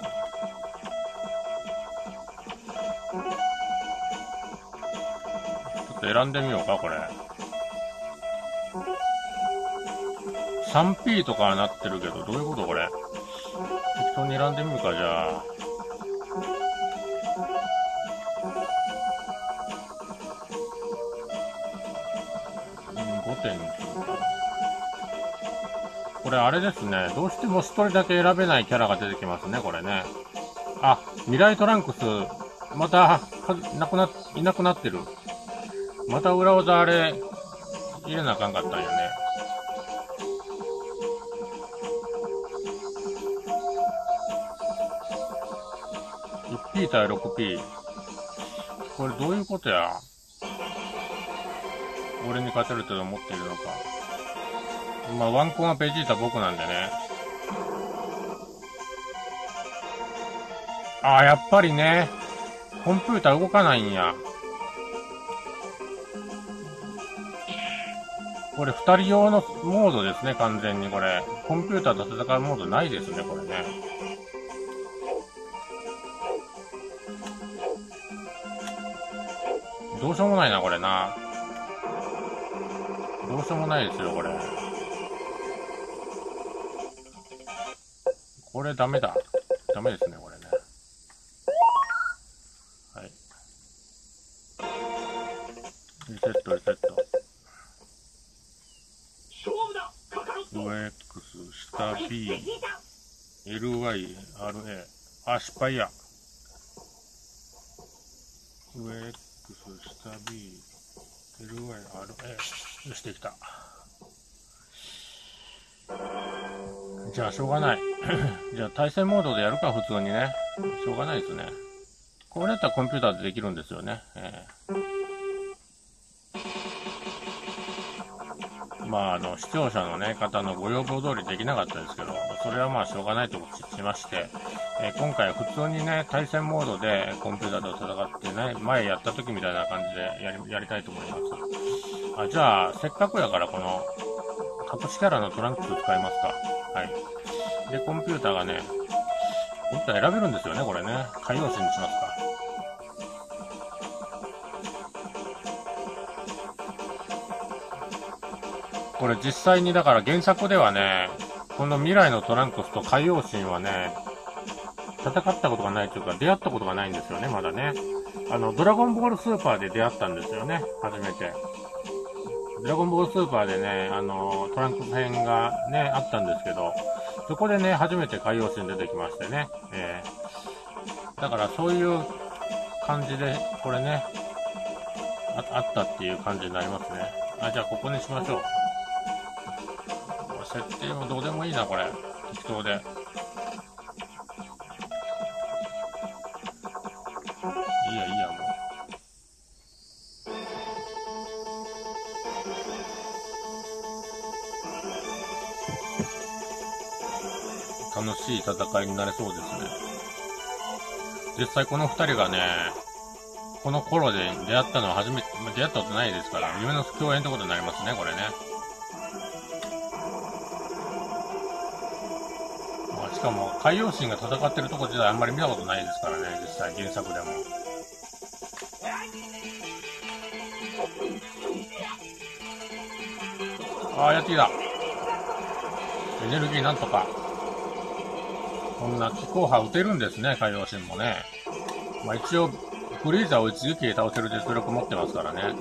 ちょっと選んでみようか、これ。3P とかなってるけど、どういうことこれ。適当に選んでみるか、じゃあ。5点。これあれですね。どうしても1人だけ選べないキャラが出てきますね、これね。あ、未来トランクス、また、いなくなってる。また裏技あれ、入れなあかんかったんよね。1P 対 6P。 これどういうことや。俺に勝てると思っているのか。まあ、ワンコンはベジータ僕なんでね。ああ、やっぱりね。コンピューター動かないんや。これ二人用のモードですね、完全にこれ。コンピューターと戦うモードないですね、これね。どうしようもないな、これな。どうしようもないですよ、これ。これダメだ。ダメですね、これね。はい。リセット、リセット。上 X、下 B、LY、RA。あ、失敗や。上 X、下 B、LY、RA。よし、できた。じゃあ、しょうがない。じゃあ、対戦モードでやるか、普通にね。しょうがないですね。これだったらコンピューターでできるんですよね。まあ、視聴者のね、方のご要望通りできなかったですけど、それはまあ、しょうがないとしまして、今回普通にね、対戦モードでコンピューターと戦ってね、前やった時みたいな感じでやりたいと思います。あ、じゃあ、せっかくやからこの、隠しキャラのトランクス使いますか。はい。で、コンピューターがね、コンピューター選べるんですよね、これね。海洋神にしますか。これ実際にだから原作ではね、この未来のトランクスと海洋神はね、戦ったことがないというか出会ったことがないんですよね、まだね。ドラゴンボールスーパーで出会ったんですよね、初めて。ドラゴンボールスーパーでね、トランクス編がね、あったんですけど、そこでね、初めて海洋神出てきましてね。だからそういう感じで、これね、あったっていう感じになりますね。あ、じゃあここにしましょう。設定もどうでもいいな、これ。適当で。いいや、いいや、もう。楽しい戦いになれそうですね。実際この二人がね、この頃で出会ったのは初めて、出会ったことないですから、夢の共演ってことになりますね、これね。しかも、海洋神が戦ってるとこ自体あんまり見たことないですからね、実際原作でも。ああ、やってきた。エネルギーなんとか。こんな気候波打てるんですね、海洋神もね。まあ一応、フリーザを一撃で倒せる実力持ってますからね。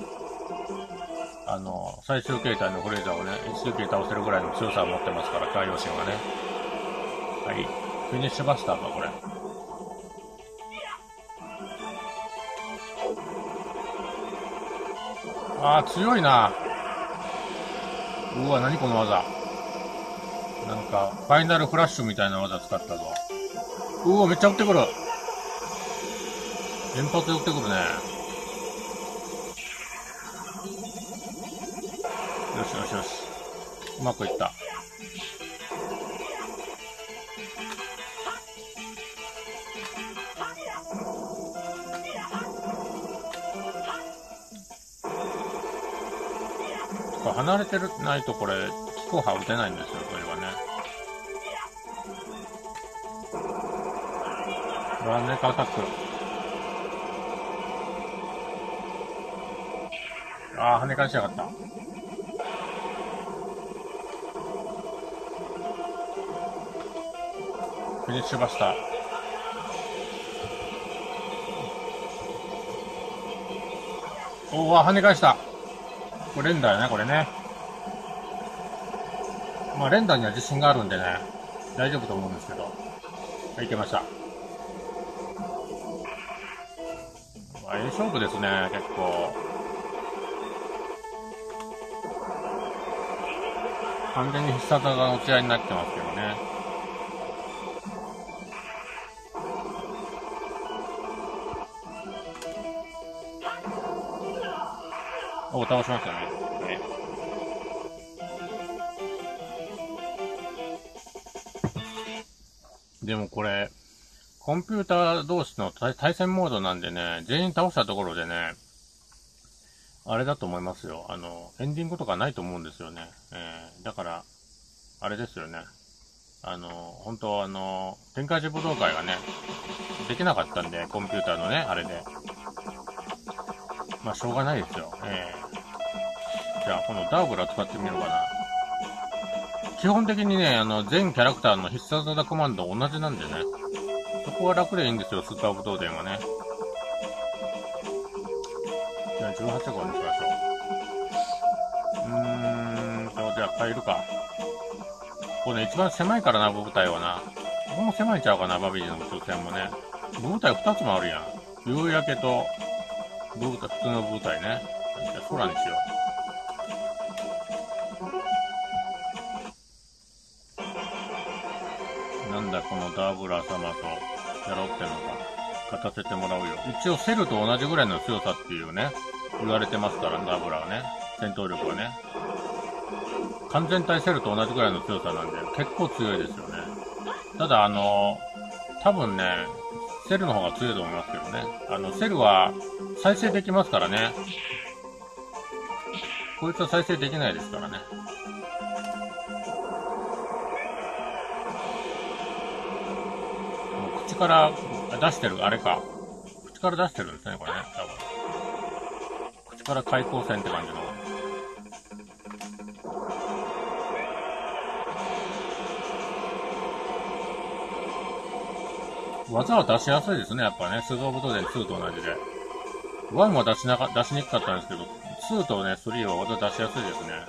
最終形態のフリーザをね、一撃で倒せるぐらいの強さを持ってますから、海洋神はね。はい。フィニッシュバスターか、これ。ああ、強いな。うわ、何この技。なんか、ファイナルフラッシュみたいな技使ったぞ。うわ、めっちゃ撃ってくる。連発で撃ってくるね。よしよしよし。うまくいった。離れてないとこれ、気候波打てないんですよ、これはね。ランネカアタック。ああ、跳ね返しやがった。フィニッシュバスター。おお、跳ね返した。これ連打やね、これね。まあ連打には自信があるんでね、大丈夫と思うんですけど。はい、いけました。まあ、いい勝負ですね、結構。完全に必殺技の打ち合いになってますけどね。 お、倒しましたね。はい。でもこれ、コンピューター同士の対戦モードなんでね、全員倒したところでね、あれだと思いますよ。エンディングとかないと思うんですよね。だから、あれですよね。本当天下一武道会がね、できなかったんで、コンピューターのね、あれで。まあ、しょうがないですよ。じゃあ、このダーブラ使ってみようかな。基本的にね、全キャラクターの必殺技コマンド同じなんでね。そこは楽でいいんですよ、スーパー武道伝はね。じゃあ、18号にしましょう。じゃあ、変えるか。これね、一番狭いからな、舞台はな。ここも狭いちゃうかな、バビリの宇宙船もね。舞台2つもあるやん。夕焼けと、普通の舞台ね。じゃあ、空にしよう。なんだ、このダーブラ様とやろうってのか。勝たせてもらうよ。一応、セルと同じぐらいの強さっていうね、言われてますから、ダーブラはね。戦闘力はね。完全体セルと同じぐらいの強さなんで、結構強いですよね。ただ、多分ね、セルの方が強いと思いますけどね。セルは再生できますからね。こいつは再生できないですからね。もう口から出してる、あれか。口から出してるんですね、これね。多分。口から開口線って感じの。技は出しやすいですね、やっぱね。スーパーブトデン2と同じで。1は出しにくかったんですけど、2とね、3は技出しやすいですね。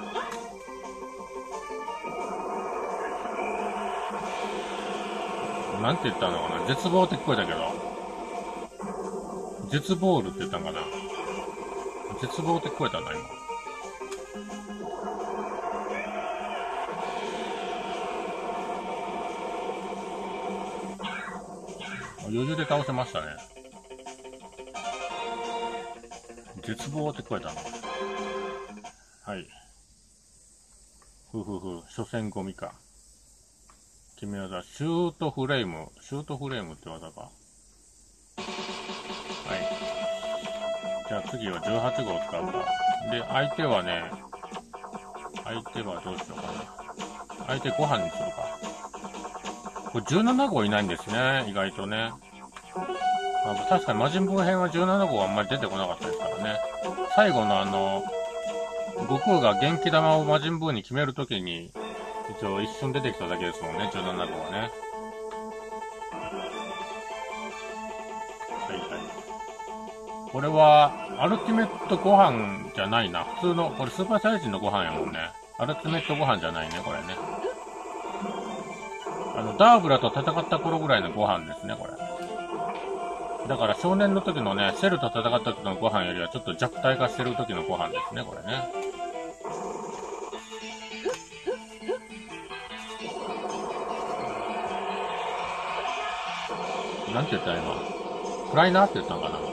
なんて言ったのかな、絶望って聞こえたけど。絶望ルって言ったんかな。絶望って聞こえたな、今。余裕で倒せましたね。絶望って聞こえたな。はい。所詮ゴミか。決め技、シュートフレームって技か。はい。じゃあ次は18号を使うか。で、相手はどうしようかな。相手ご飯にするか。これ17号いないんですね、意外とね。まあ、確かに魔人ブー編は17号あんまり出てこなかったですからね。最後の悟空が元気玉を魔人ブーに決めるときに、一応一瞬出てきただけですもんね、17号はね。はいはい。これは、アルティメットご飯じゃないな。普通の、これスーパーサイヤ人のご飯やもんね。アルティメットご飯じゃないね、これね。ダーブラと戦った頃ぐらいのご飯ですね、これ。だから少年の時のね、セルと戦った時のご飯よりはちょっと弱体化してる時のご飯ですね、これね。なんて言ったら今。暗いなって言ったんかな。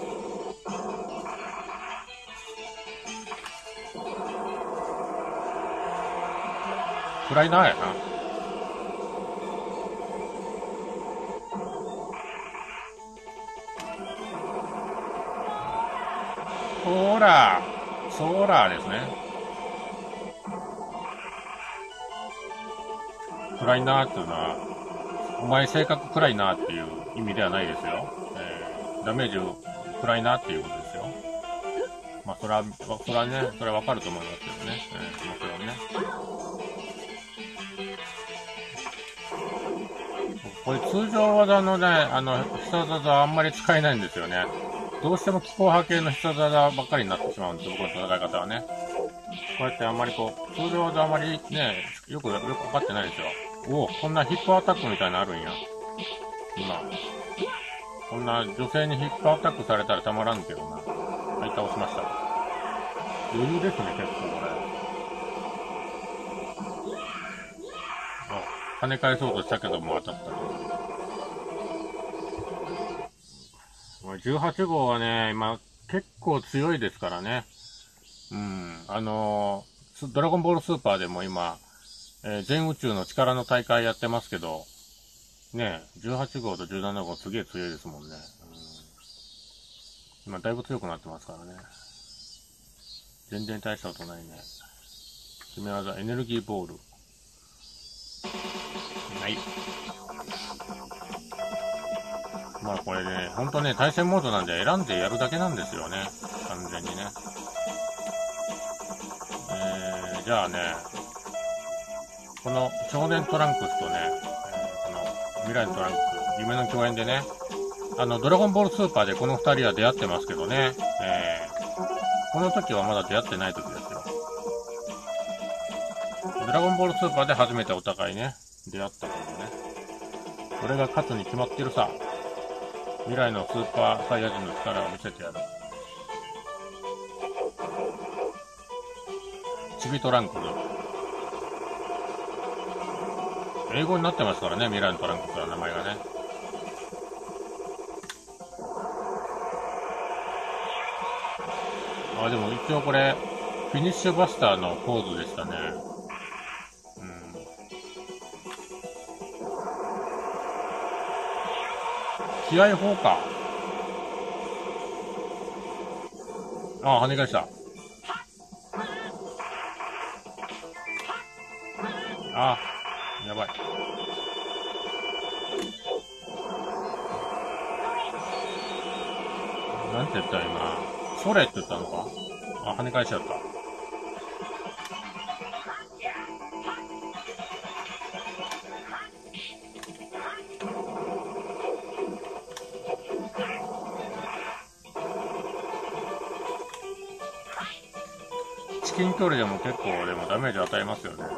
暗いなやな。ソーラーですね。暗いなーっていうのは、お前性格暗いなっていう意味ではないですよ。ダメージ暗いなっていうことですよ。まあ、それはね、それはわかると思いますけどね。もちろんね。これ通常技のね、必殺技はあんまり使えないんですよね。どうしても気候波系の必殺技ばっかりになってしまうんですよ、僕の戦い方はね。こうやってあんまり通常技あんまりね、よくわかってないですよ。おお、こんなヒップアタックみたいなのあるんや。今。こんな女性にヒップアタックされたらたまらんけどな。はい、倒しました。余裕ですね、結構これ。跳ね返そうとしたけども当たったと。18号はね、今結構強いですからね。 うん。ドラゴンボールスーパーでも今、全宇宙の力の大会やってますけど、ね、18号と17号すげえ強いですもんね。今だいぶ強くなってますからね。全然大したことないね。決め技、エネルギーボール。はい。まあこれね、ほんとね、対戦モードなんで選んでやるだけなんですよね。完全にね。じゃあね、この少年トランクスとね、この未来のトランクス、夢の共演でね、ドラゴンボールスーパーでこの二人は出会ってますけどね、この時はまだ出会ってない時ですよ。ドラゴンボールスーパーで初めてお互いね、出会ったけどね。これが勝つに決まってるさ。未来のスーパーサイヤ人の力を見せてやる。チビトランクス。英語になってますからね、未来のトランクスは名前がね。でも一応これ、フィニッシュバスターのポーズでしたね。気合砲か。跳ね返した。やばい。なんて言った今。それって言ったのか。跳ね返しちゃった。至近距離でも結構でもダメージ与えますよね。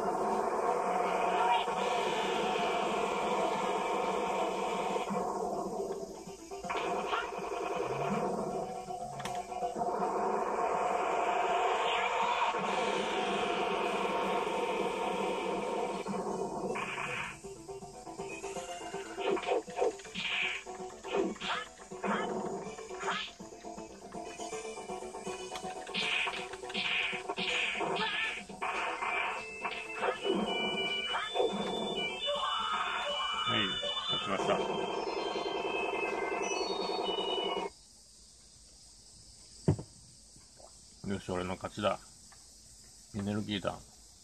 勝ちました。よし、俺の勝ちだ。エネルギーだ。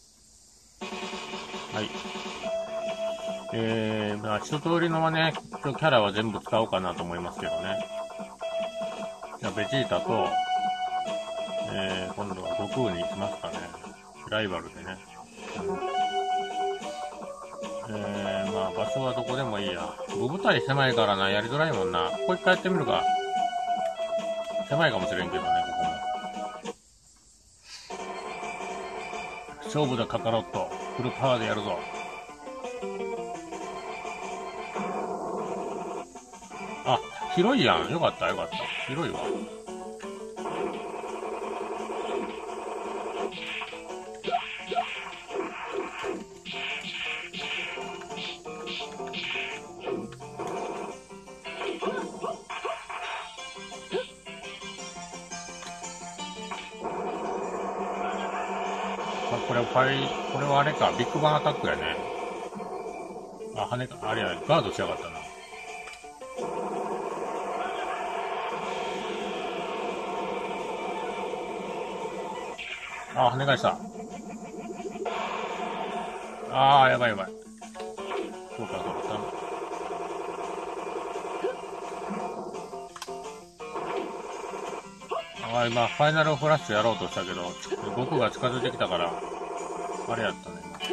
はい。まあ、一通りのはね、キャラは全部使おうかなと思いますけどね。じゃあ、ベジータと、今度は悟空に行きますかね。ライバルでね。まあ、場所はどこでもいいや。舞台狭いからな、やりづらいもんな。ここ一回やってみるか。狭いかもしれんけどね、ここも。勝負だ、カカロット。フルパワーでやるぞ。広いやん。よかった、よかった。広いわ。これはあれか、ビッグバンアタックやね。あれや、ガードしやがったな。跳ね返した。やばいやばい。そうか。今、ファイナルフラッシュやろうとしたけど、悟空が近づいてきたから、あれやったね。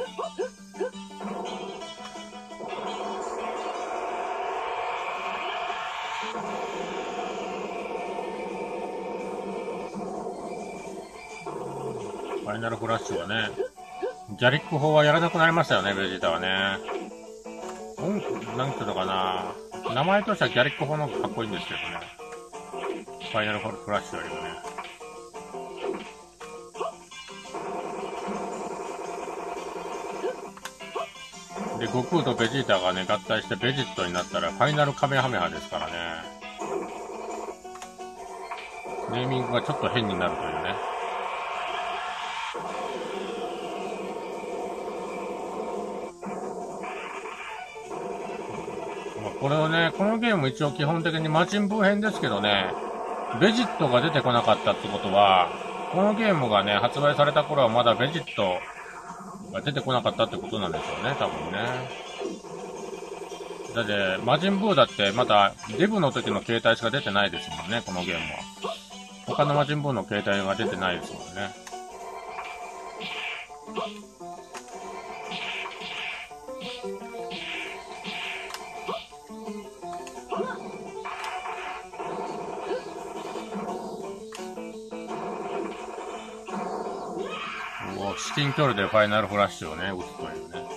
ファイナルフラッシュはね、ギャリック砲はやらなくなりましたよね、ベジータはね。なんていうのかな。名前としてはギャリック砲の方がかっこいいんですけどね。ファイナルフラッシュよりもね。で、悟空とベジータがね、合体してベジットになったら、ファイナルカメハメハですからね。ネーミングがちょっと変になるというね。 これをね、このゲーム一応基本的に魔人ブー編ですけどね、ベジットが出てこなかったってことは、このゲームがね、発売された頃はまだベジットが出てこなかったってことなんでしょうね、多分ね。だって、魔人ブーだってまだデブの時の携帯しか出てないですもんね、このゲームは。他の魔人ブーの携帯は出てないですもんね。至近距離でファイナルフラッシュをね、打つというね。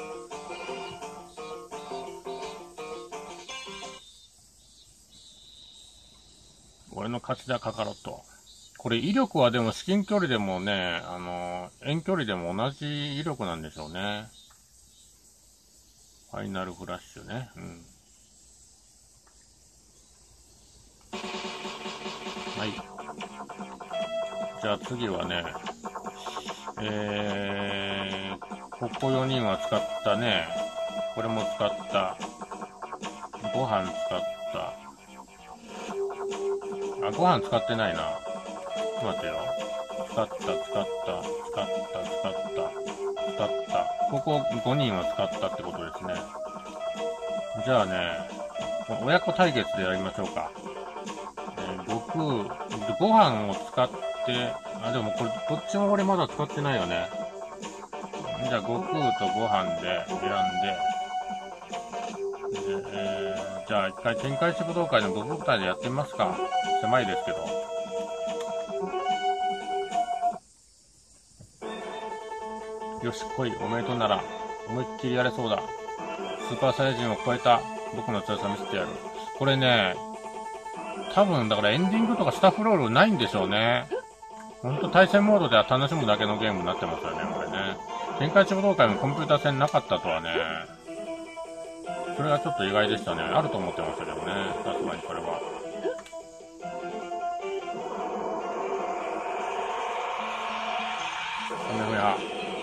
俺の勝ちだ、カカロット。これ威力はでも至近距離でもね、遠距離でも同じ威力なんでしょうね。ファイナルフラッシュね。うん。はい。じゃあ次はね、ここ4人は使ったね。これも使った。ご飯使った。あ、ご飯使ってないな。ちょっと待ってよ。使った。ここ5人は使ったってことですね。じゃあね、親子対決でやりましょうか。ご飯を使って、あ、でもこれ、どっちも俺まだ使ってないよね。じゃあ、悟空とご飯で選んで、じゃあ一回天下一武道会の武道会でやってみますか。狭いですけど。よし、来い、おめでとうなら、思いっきりやれそうだ。スーパーサイヤ人を超えた、僕の強さ見せてやる。これね、多分、だからエンディングとかスタッフロールないんでしょうね。ほんと対戦モードでは楽しむだけのゲームになってますよね、これね。天下一武道会もコンピューター戦なかったとはね。それがちょっと意外でしたね。あると思ってましたけどね。さすがにこれは。カメフヤ。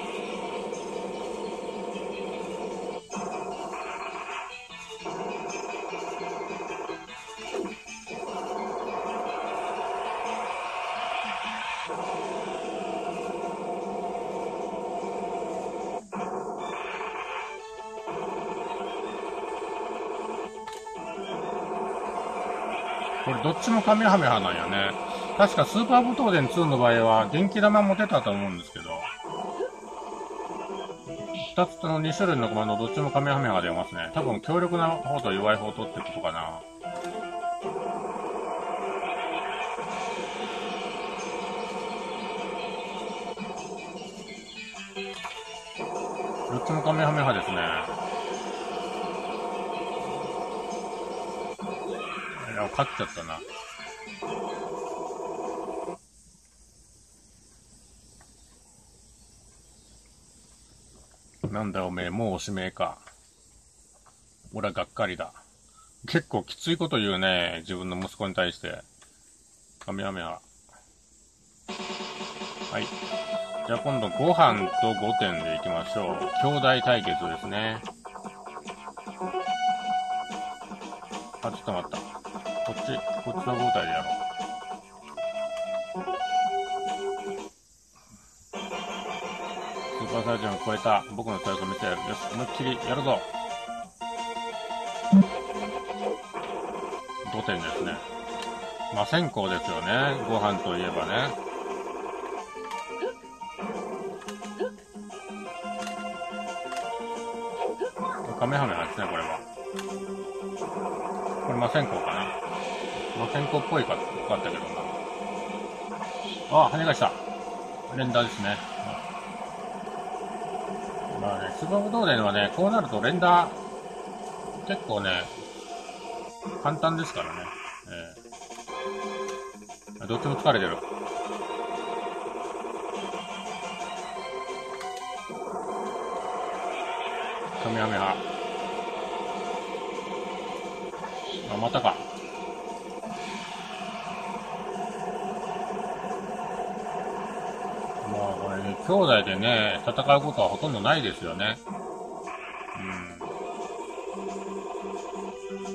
これどっちもカメハメハなんよね。確かスーパー武闘伝2の場合は電気玉も出たと思うんですけど、2つの2種類のコマンドどっちもカメハメハが出ますね。多分強力な方と弱い方とってことかな。どっちもカメハメハですね。いや、勝っちゃったな。なんだおめえ、もうおしめえか。俺はがっかりだ。結構きついこと言うね。自分の息子に対して。カメハメハ。はい。じゃあ今度ご飯と5点でいきましょう。兄弟対決ですね。あ、ちょっと待った。こっちの5体でやろう。スーパーサイヤ人を超えた僕の強さを見てやる。よし、思いっきりやるぞ。5点ですね。まあ、先行ですよね。ご飯といえばね。カメハメハですね、これは。これ、まあ、先行かな。まあ、先行っぽいかったけどな。あ、跳ね返した。連打ですね。まあね、スーパー武闘伝はね、こうなると連打、結構ね、簡単ですからね。どっちも疲れてる。カメハメハ。あ、またか。まあこれね、兄弟でね、戦うことはほとんどないですよね。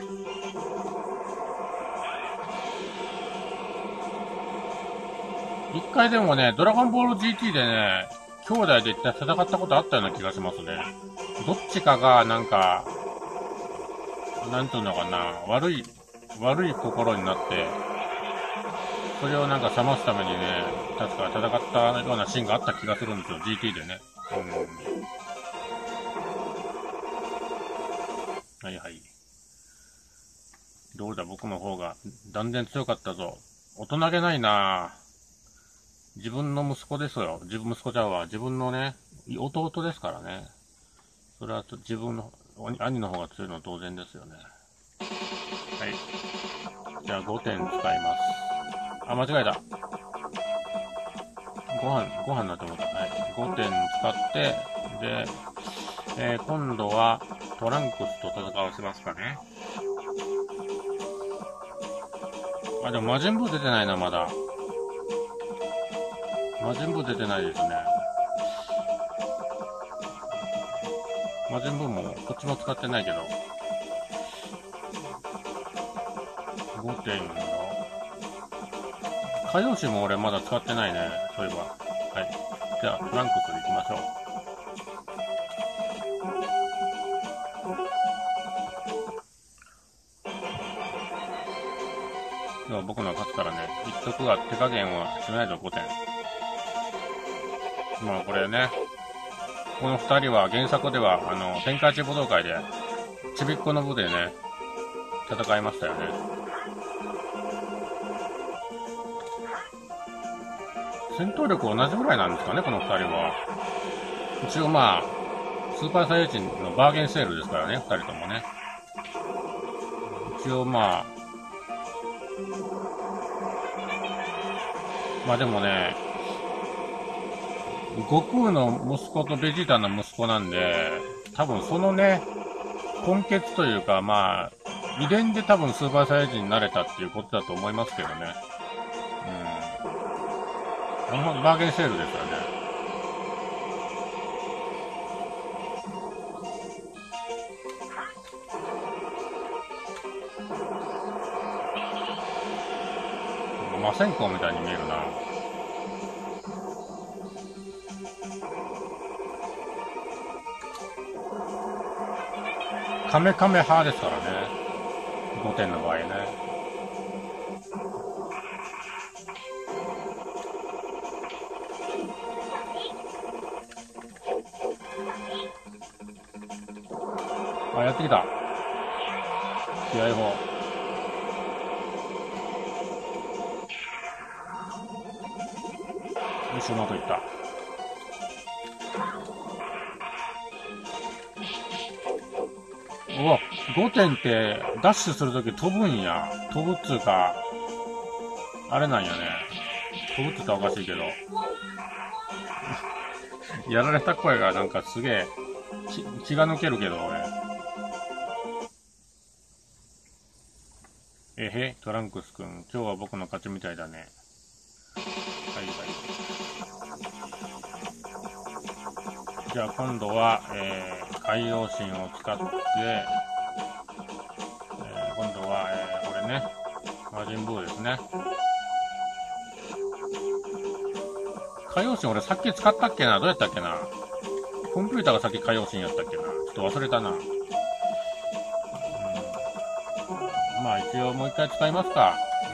一回でもね、ドラゴンボール GT でね、兄弟で戦ったことあったような気がしますね。どっちかが、なんか、なんていうのかな、悪い心になって、それをなんか冷ますためにね、確か戦ったようなシーンがあった気がするんですよ、GT でね。はいはい。どうだ、僕の方が断然強かったぞ。大人げないなぁ。自分の息子ですよ。息子ちゃうわ。自分のね、弟ですからね。それは自分の、兄の方が強いのは当然ですよね。はい。じゃあ5点使います。あ、間違えた。ご飯になって思った。はい。5点使って、で、今度はトランクスと戦わせますかね。あ、でも魔人ブー出てないな、まだ。魔人ブー出てないですね。魔人ブーも、こっちも使ってないけど。5点の。火曜紙も俺まだ使ってないね。そういえば。はい。じゃあ、トランクスで行きましょう。では僕の勝つからね、一徳は手加減はしないぞ5点。まあこれね、この二人は原作では、天下一武道会で、ちびっこの部でね、戦いましたよね。戦闘力同じぐらいなんですかね、この二人は。一応まあ、スーパーサイヤ人のバーゲンセールですからね、二人ともね。一応まあでもね、悟空の息子とベジータの息子なんで、多分そのね、根血というか、まあ、遺伝で多分スーパーサイヤ人になれたっていうことだと思いますけどね。バーゲンセールですよね。魔線香みたいに見えるな。カメカメ派ですからね。5点の場合ね。あ、やってきた。気合い法。よし、うまくいった。うわ、5点ってダッシュするとき飛ぶんや。飛ぶっつうか、あれなんやね。飛ぶって言ったらおかしいけど。やられた声がなんかすげえ、気が抜けるけど、俺。トランクスくん、今日は僕の勝ちみたいだね。はいはい。じゃあ今度は、海洋神を使って、今度は、これね、魔人ブーですね。海洋神俺さっき使ったっけな、どうやったっけな。コンピューターがさっき海洋神やったっけな。ちょっと忘れたな。まあ一応もう一回使いますか。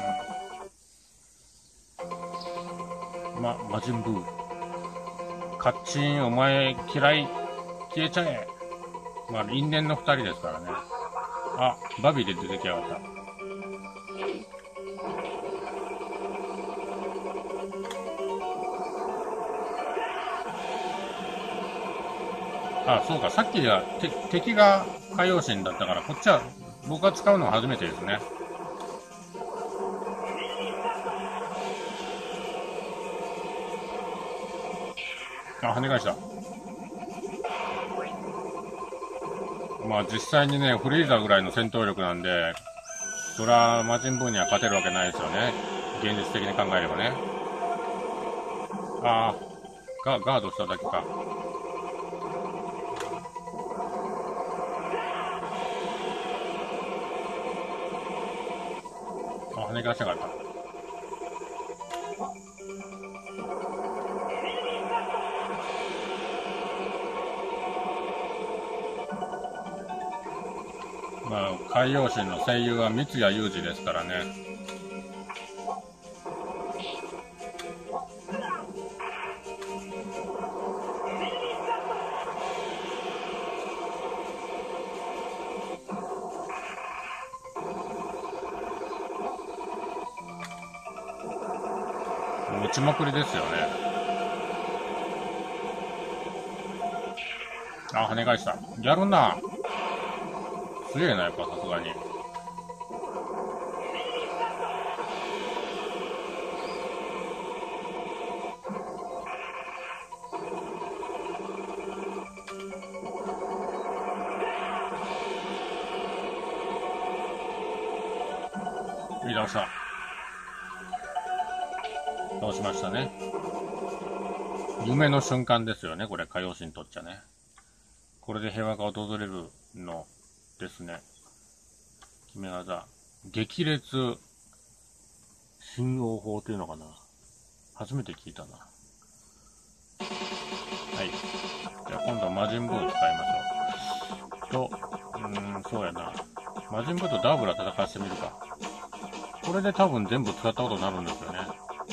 魔人ブー。カッチン、お前嫌い、消えちゃえ。まあ因縁の二人ですからね。あ、バビで出てきやがった。あ、そうか、さっきは敵が海洋神だったから、こっちは僕が使うのは初めてですね。あ、跳ね返した。まあ実際にね、フリーザぐらいの戦闘力なんで、そら魔人ブーには勝てるわけないですよね。現実的に考えればね。ああ、ガードしただけか。あ、跳ね返したかった。 まあ、海洋神の声優は三谷裕二ですからね。打ちまくりですよね。あ、跳ね返した。やるな。すげえな、やっぱさすがに。振り倒した。倒しましたね。夢の瞬間ですよね、これ、海洋神にとっちゃね。これで平和が訪れるのですね。決め技。激烈信用法というのかな。初めて聞いたな。はい。じゃあ今度は魔人ブー使いましょう。そうやな。魔人ブーとダーブラ戦わせてみるか。これで多分全部使ったことになるんですよね。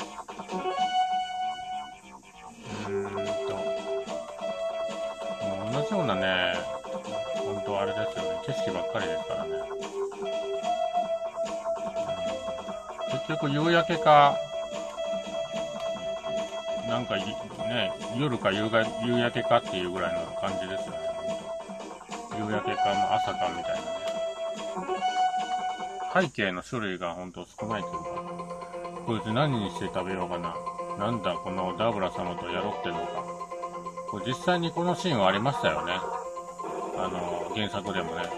もう同じようなね、本当あれですよね。景色ばっかりですからね。結局夕焼けか、なんかね、夜か夕焼けかっていうぐらいの感じですよね。夕焼けか、朝かみたいなね。背景の種類が本当少ないというか、こいつ何にして食べようかな。なんだこのダーブラ様とやろうってのか。これ実際にこのシーンはありましたよね。原作でもね。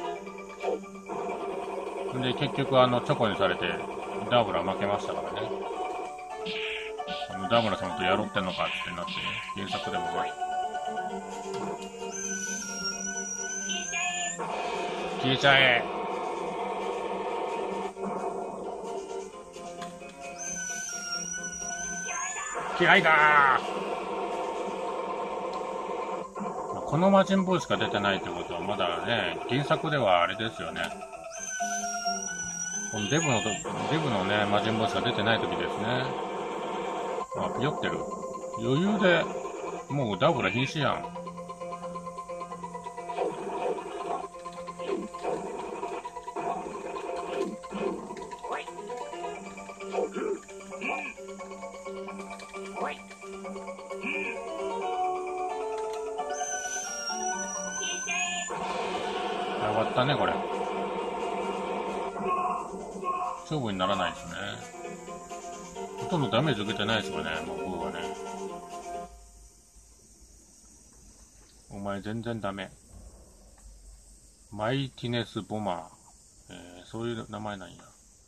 で、結局チョコにされて、ダーブラ負けましたからね。ダーブラ様とやろうってのかってなってね。原作でもね。消えちゃえ。嫌いだー。この魔人ブーしか出てないってことはまだね、原作ではあれですよね。このデブのね、魔人ブーしか出てない時ですね。あ、酔ってる。余裕で、もうダブラ瀕死やん。終わったね、これ。勝負にならないですね。ほとんどダメージ受けてないですよね、もうブーはね。お前全然ダメ。マイティネス・ボマー。そういう名前なんや。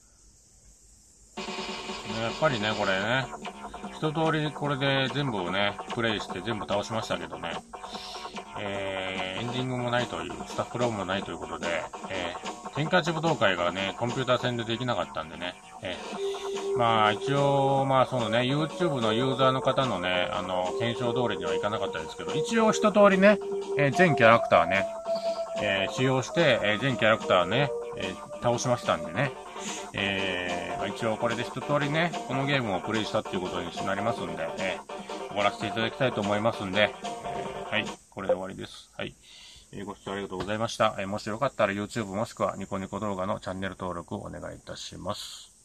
やっぱりね、これね。一通りこれで全部をね、プレイして全部倒しましたけどね。エンディングもないという、スタッフロームもないということで、天下一武道会がね、コンピューター戦でできなかったんでね、まあ一応、まあそのね、YouTube のユーザーの方のね、検証通りにはいかなかったですけど、一応一通りね、全キャラクターね、使用して、全キャラクターね、倒しましたんでね、まあ、一応これで一通りね、このゲームをプレイしたっていうことになりますんで、終わらせていただきたいと思いますんで、はい、これで終わりです。はい。ご視聴ありがとうございました。もしよかったら YouTube もしくはニコニコ動画のチャンネル登録をお願いいたします。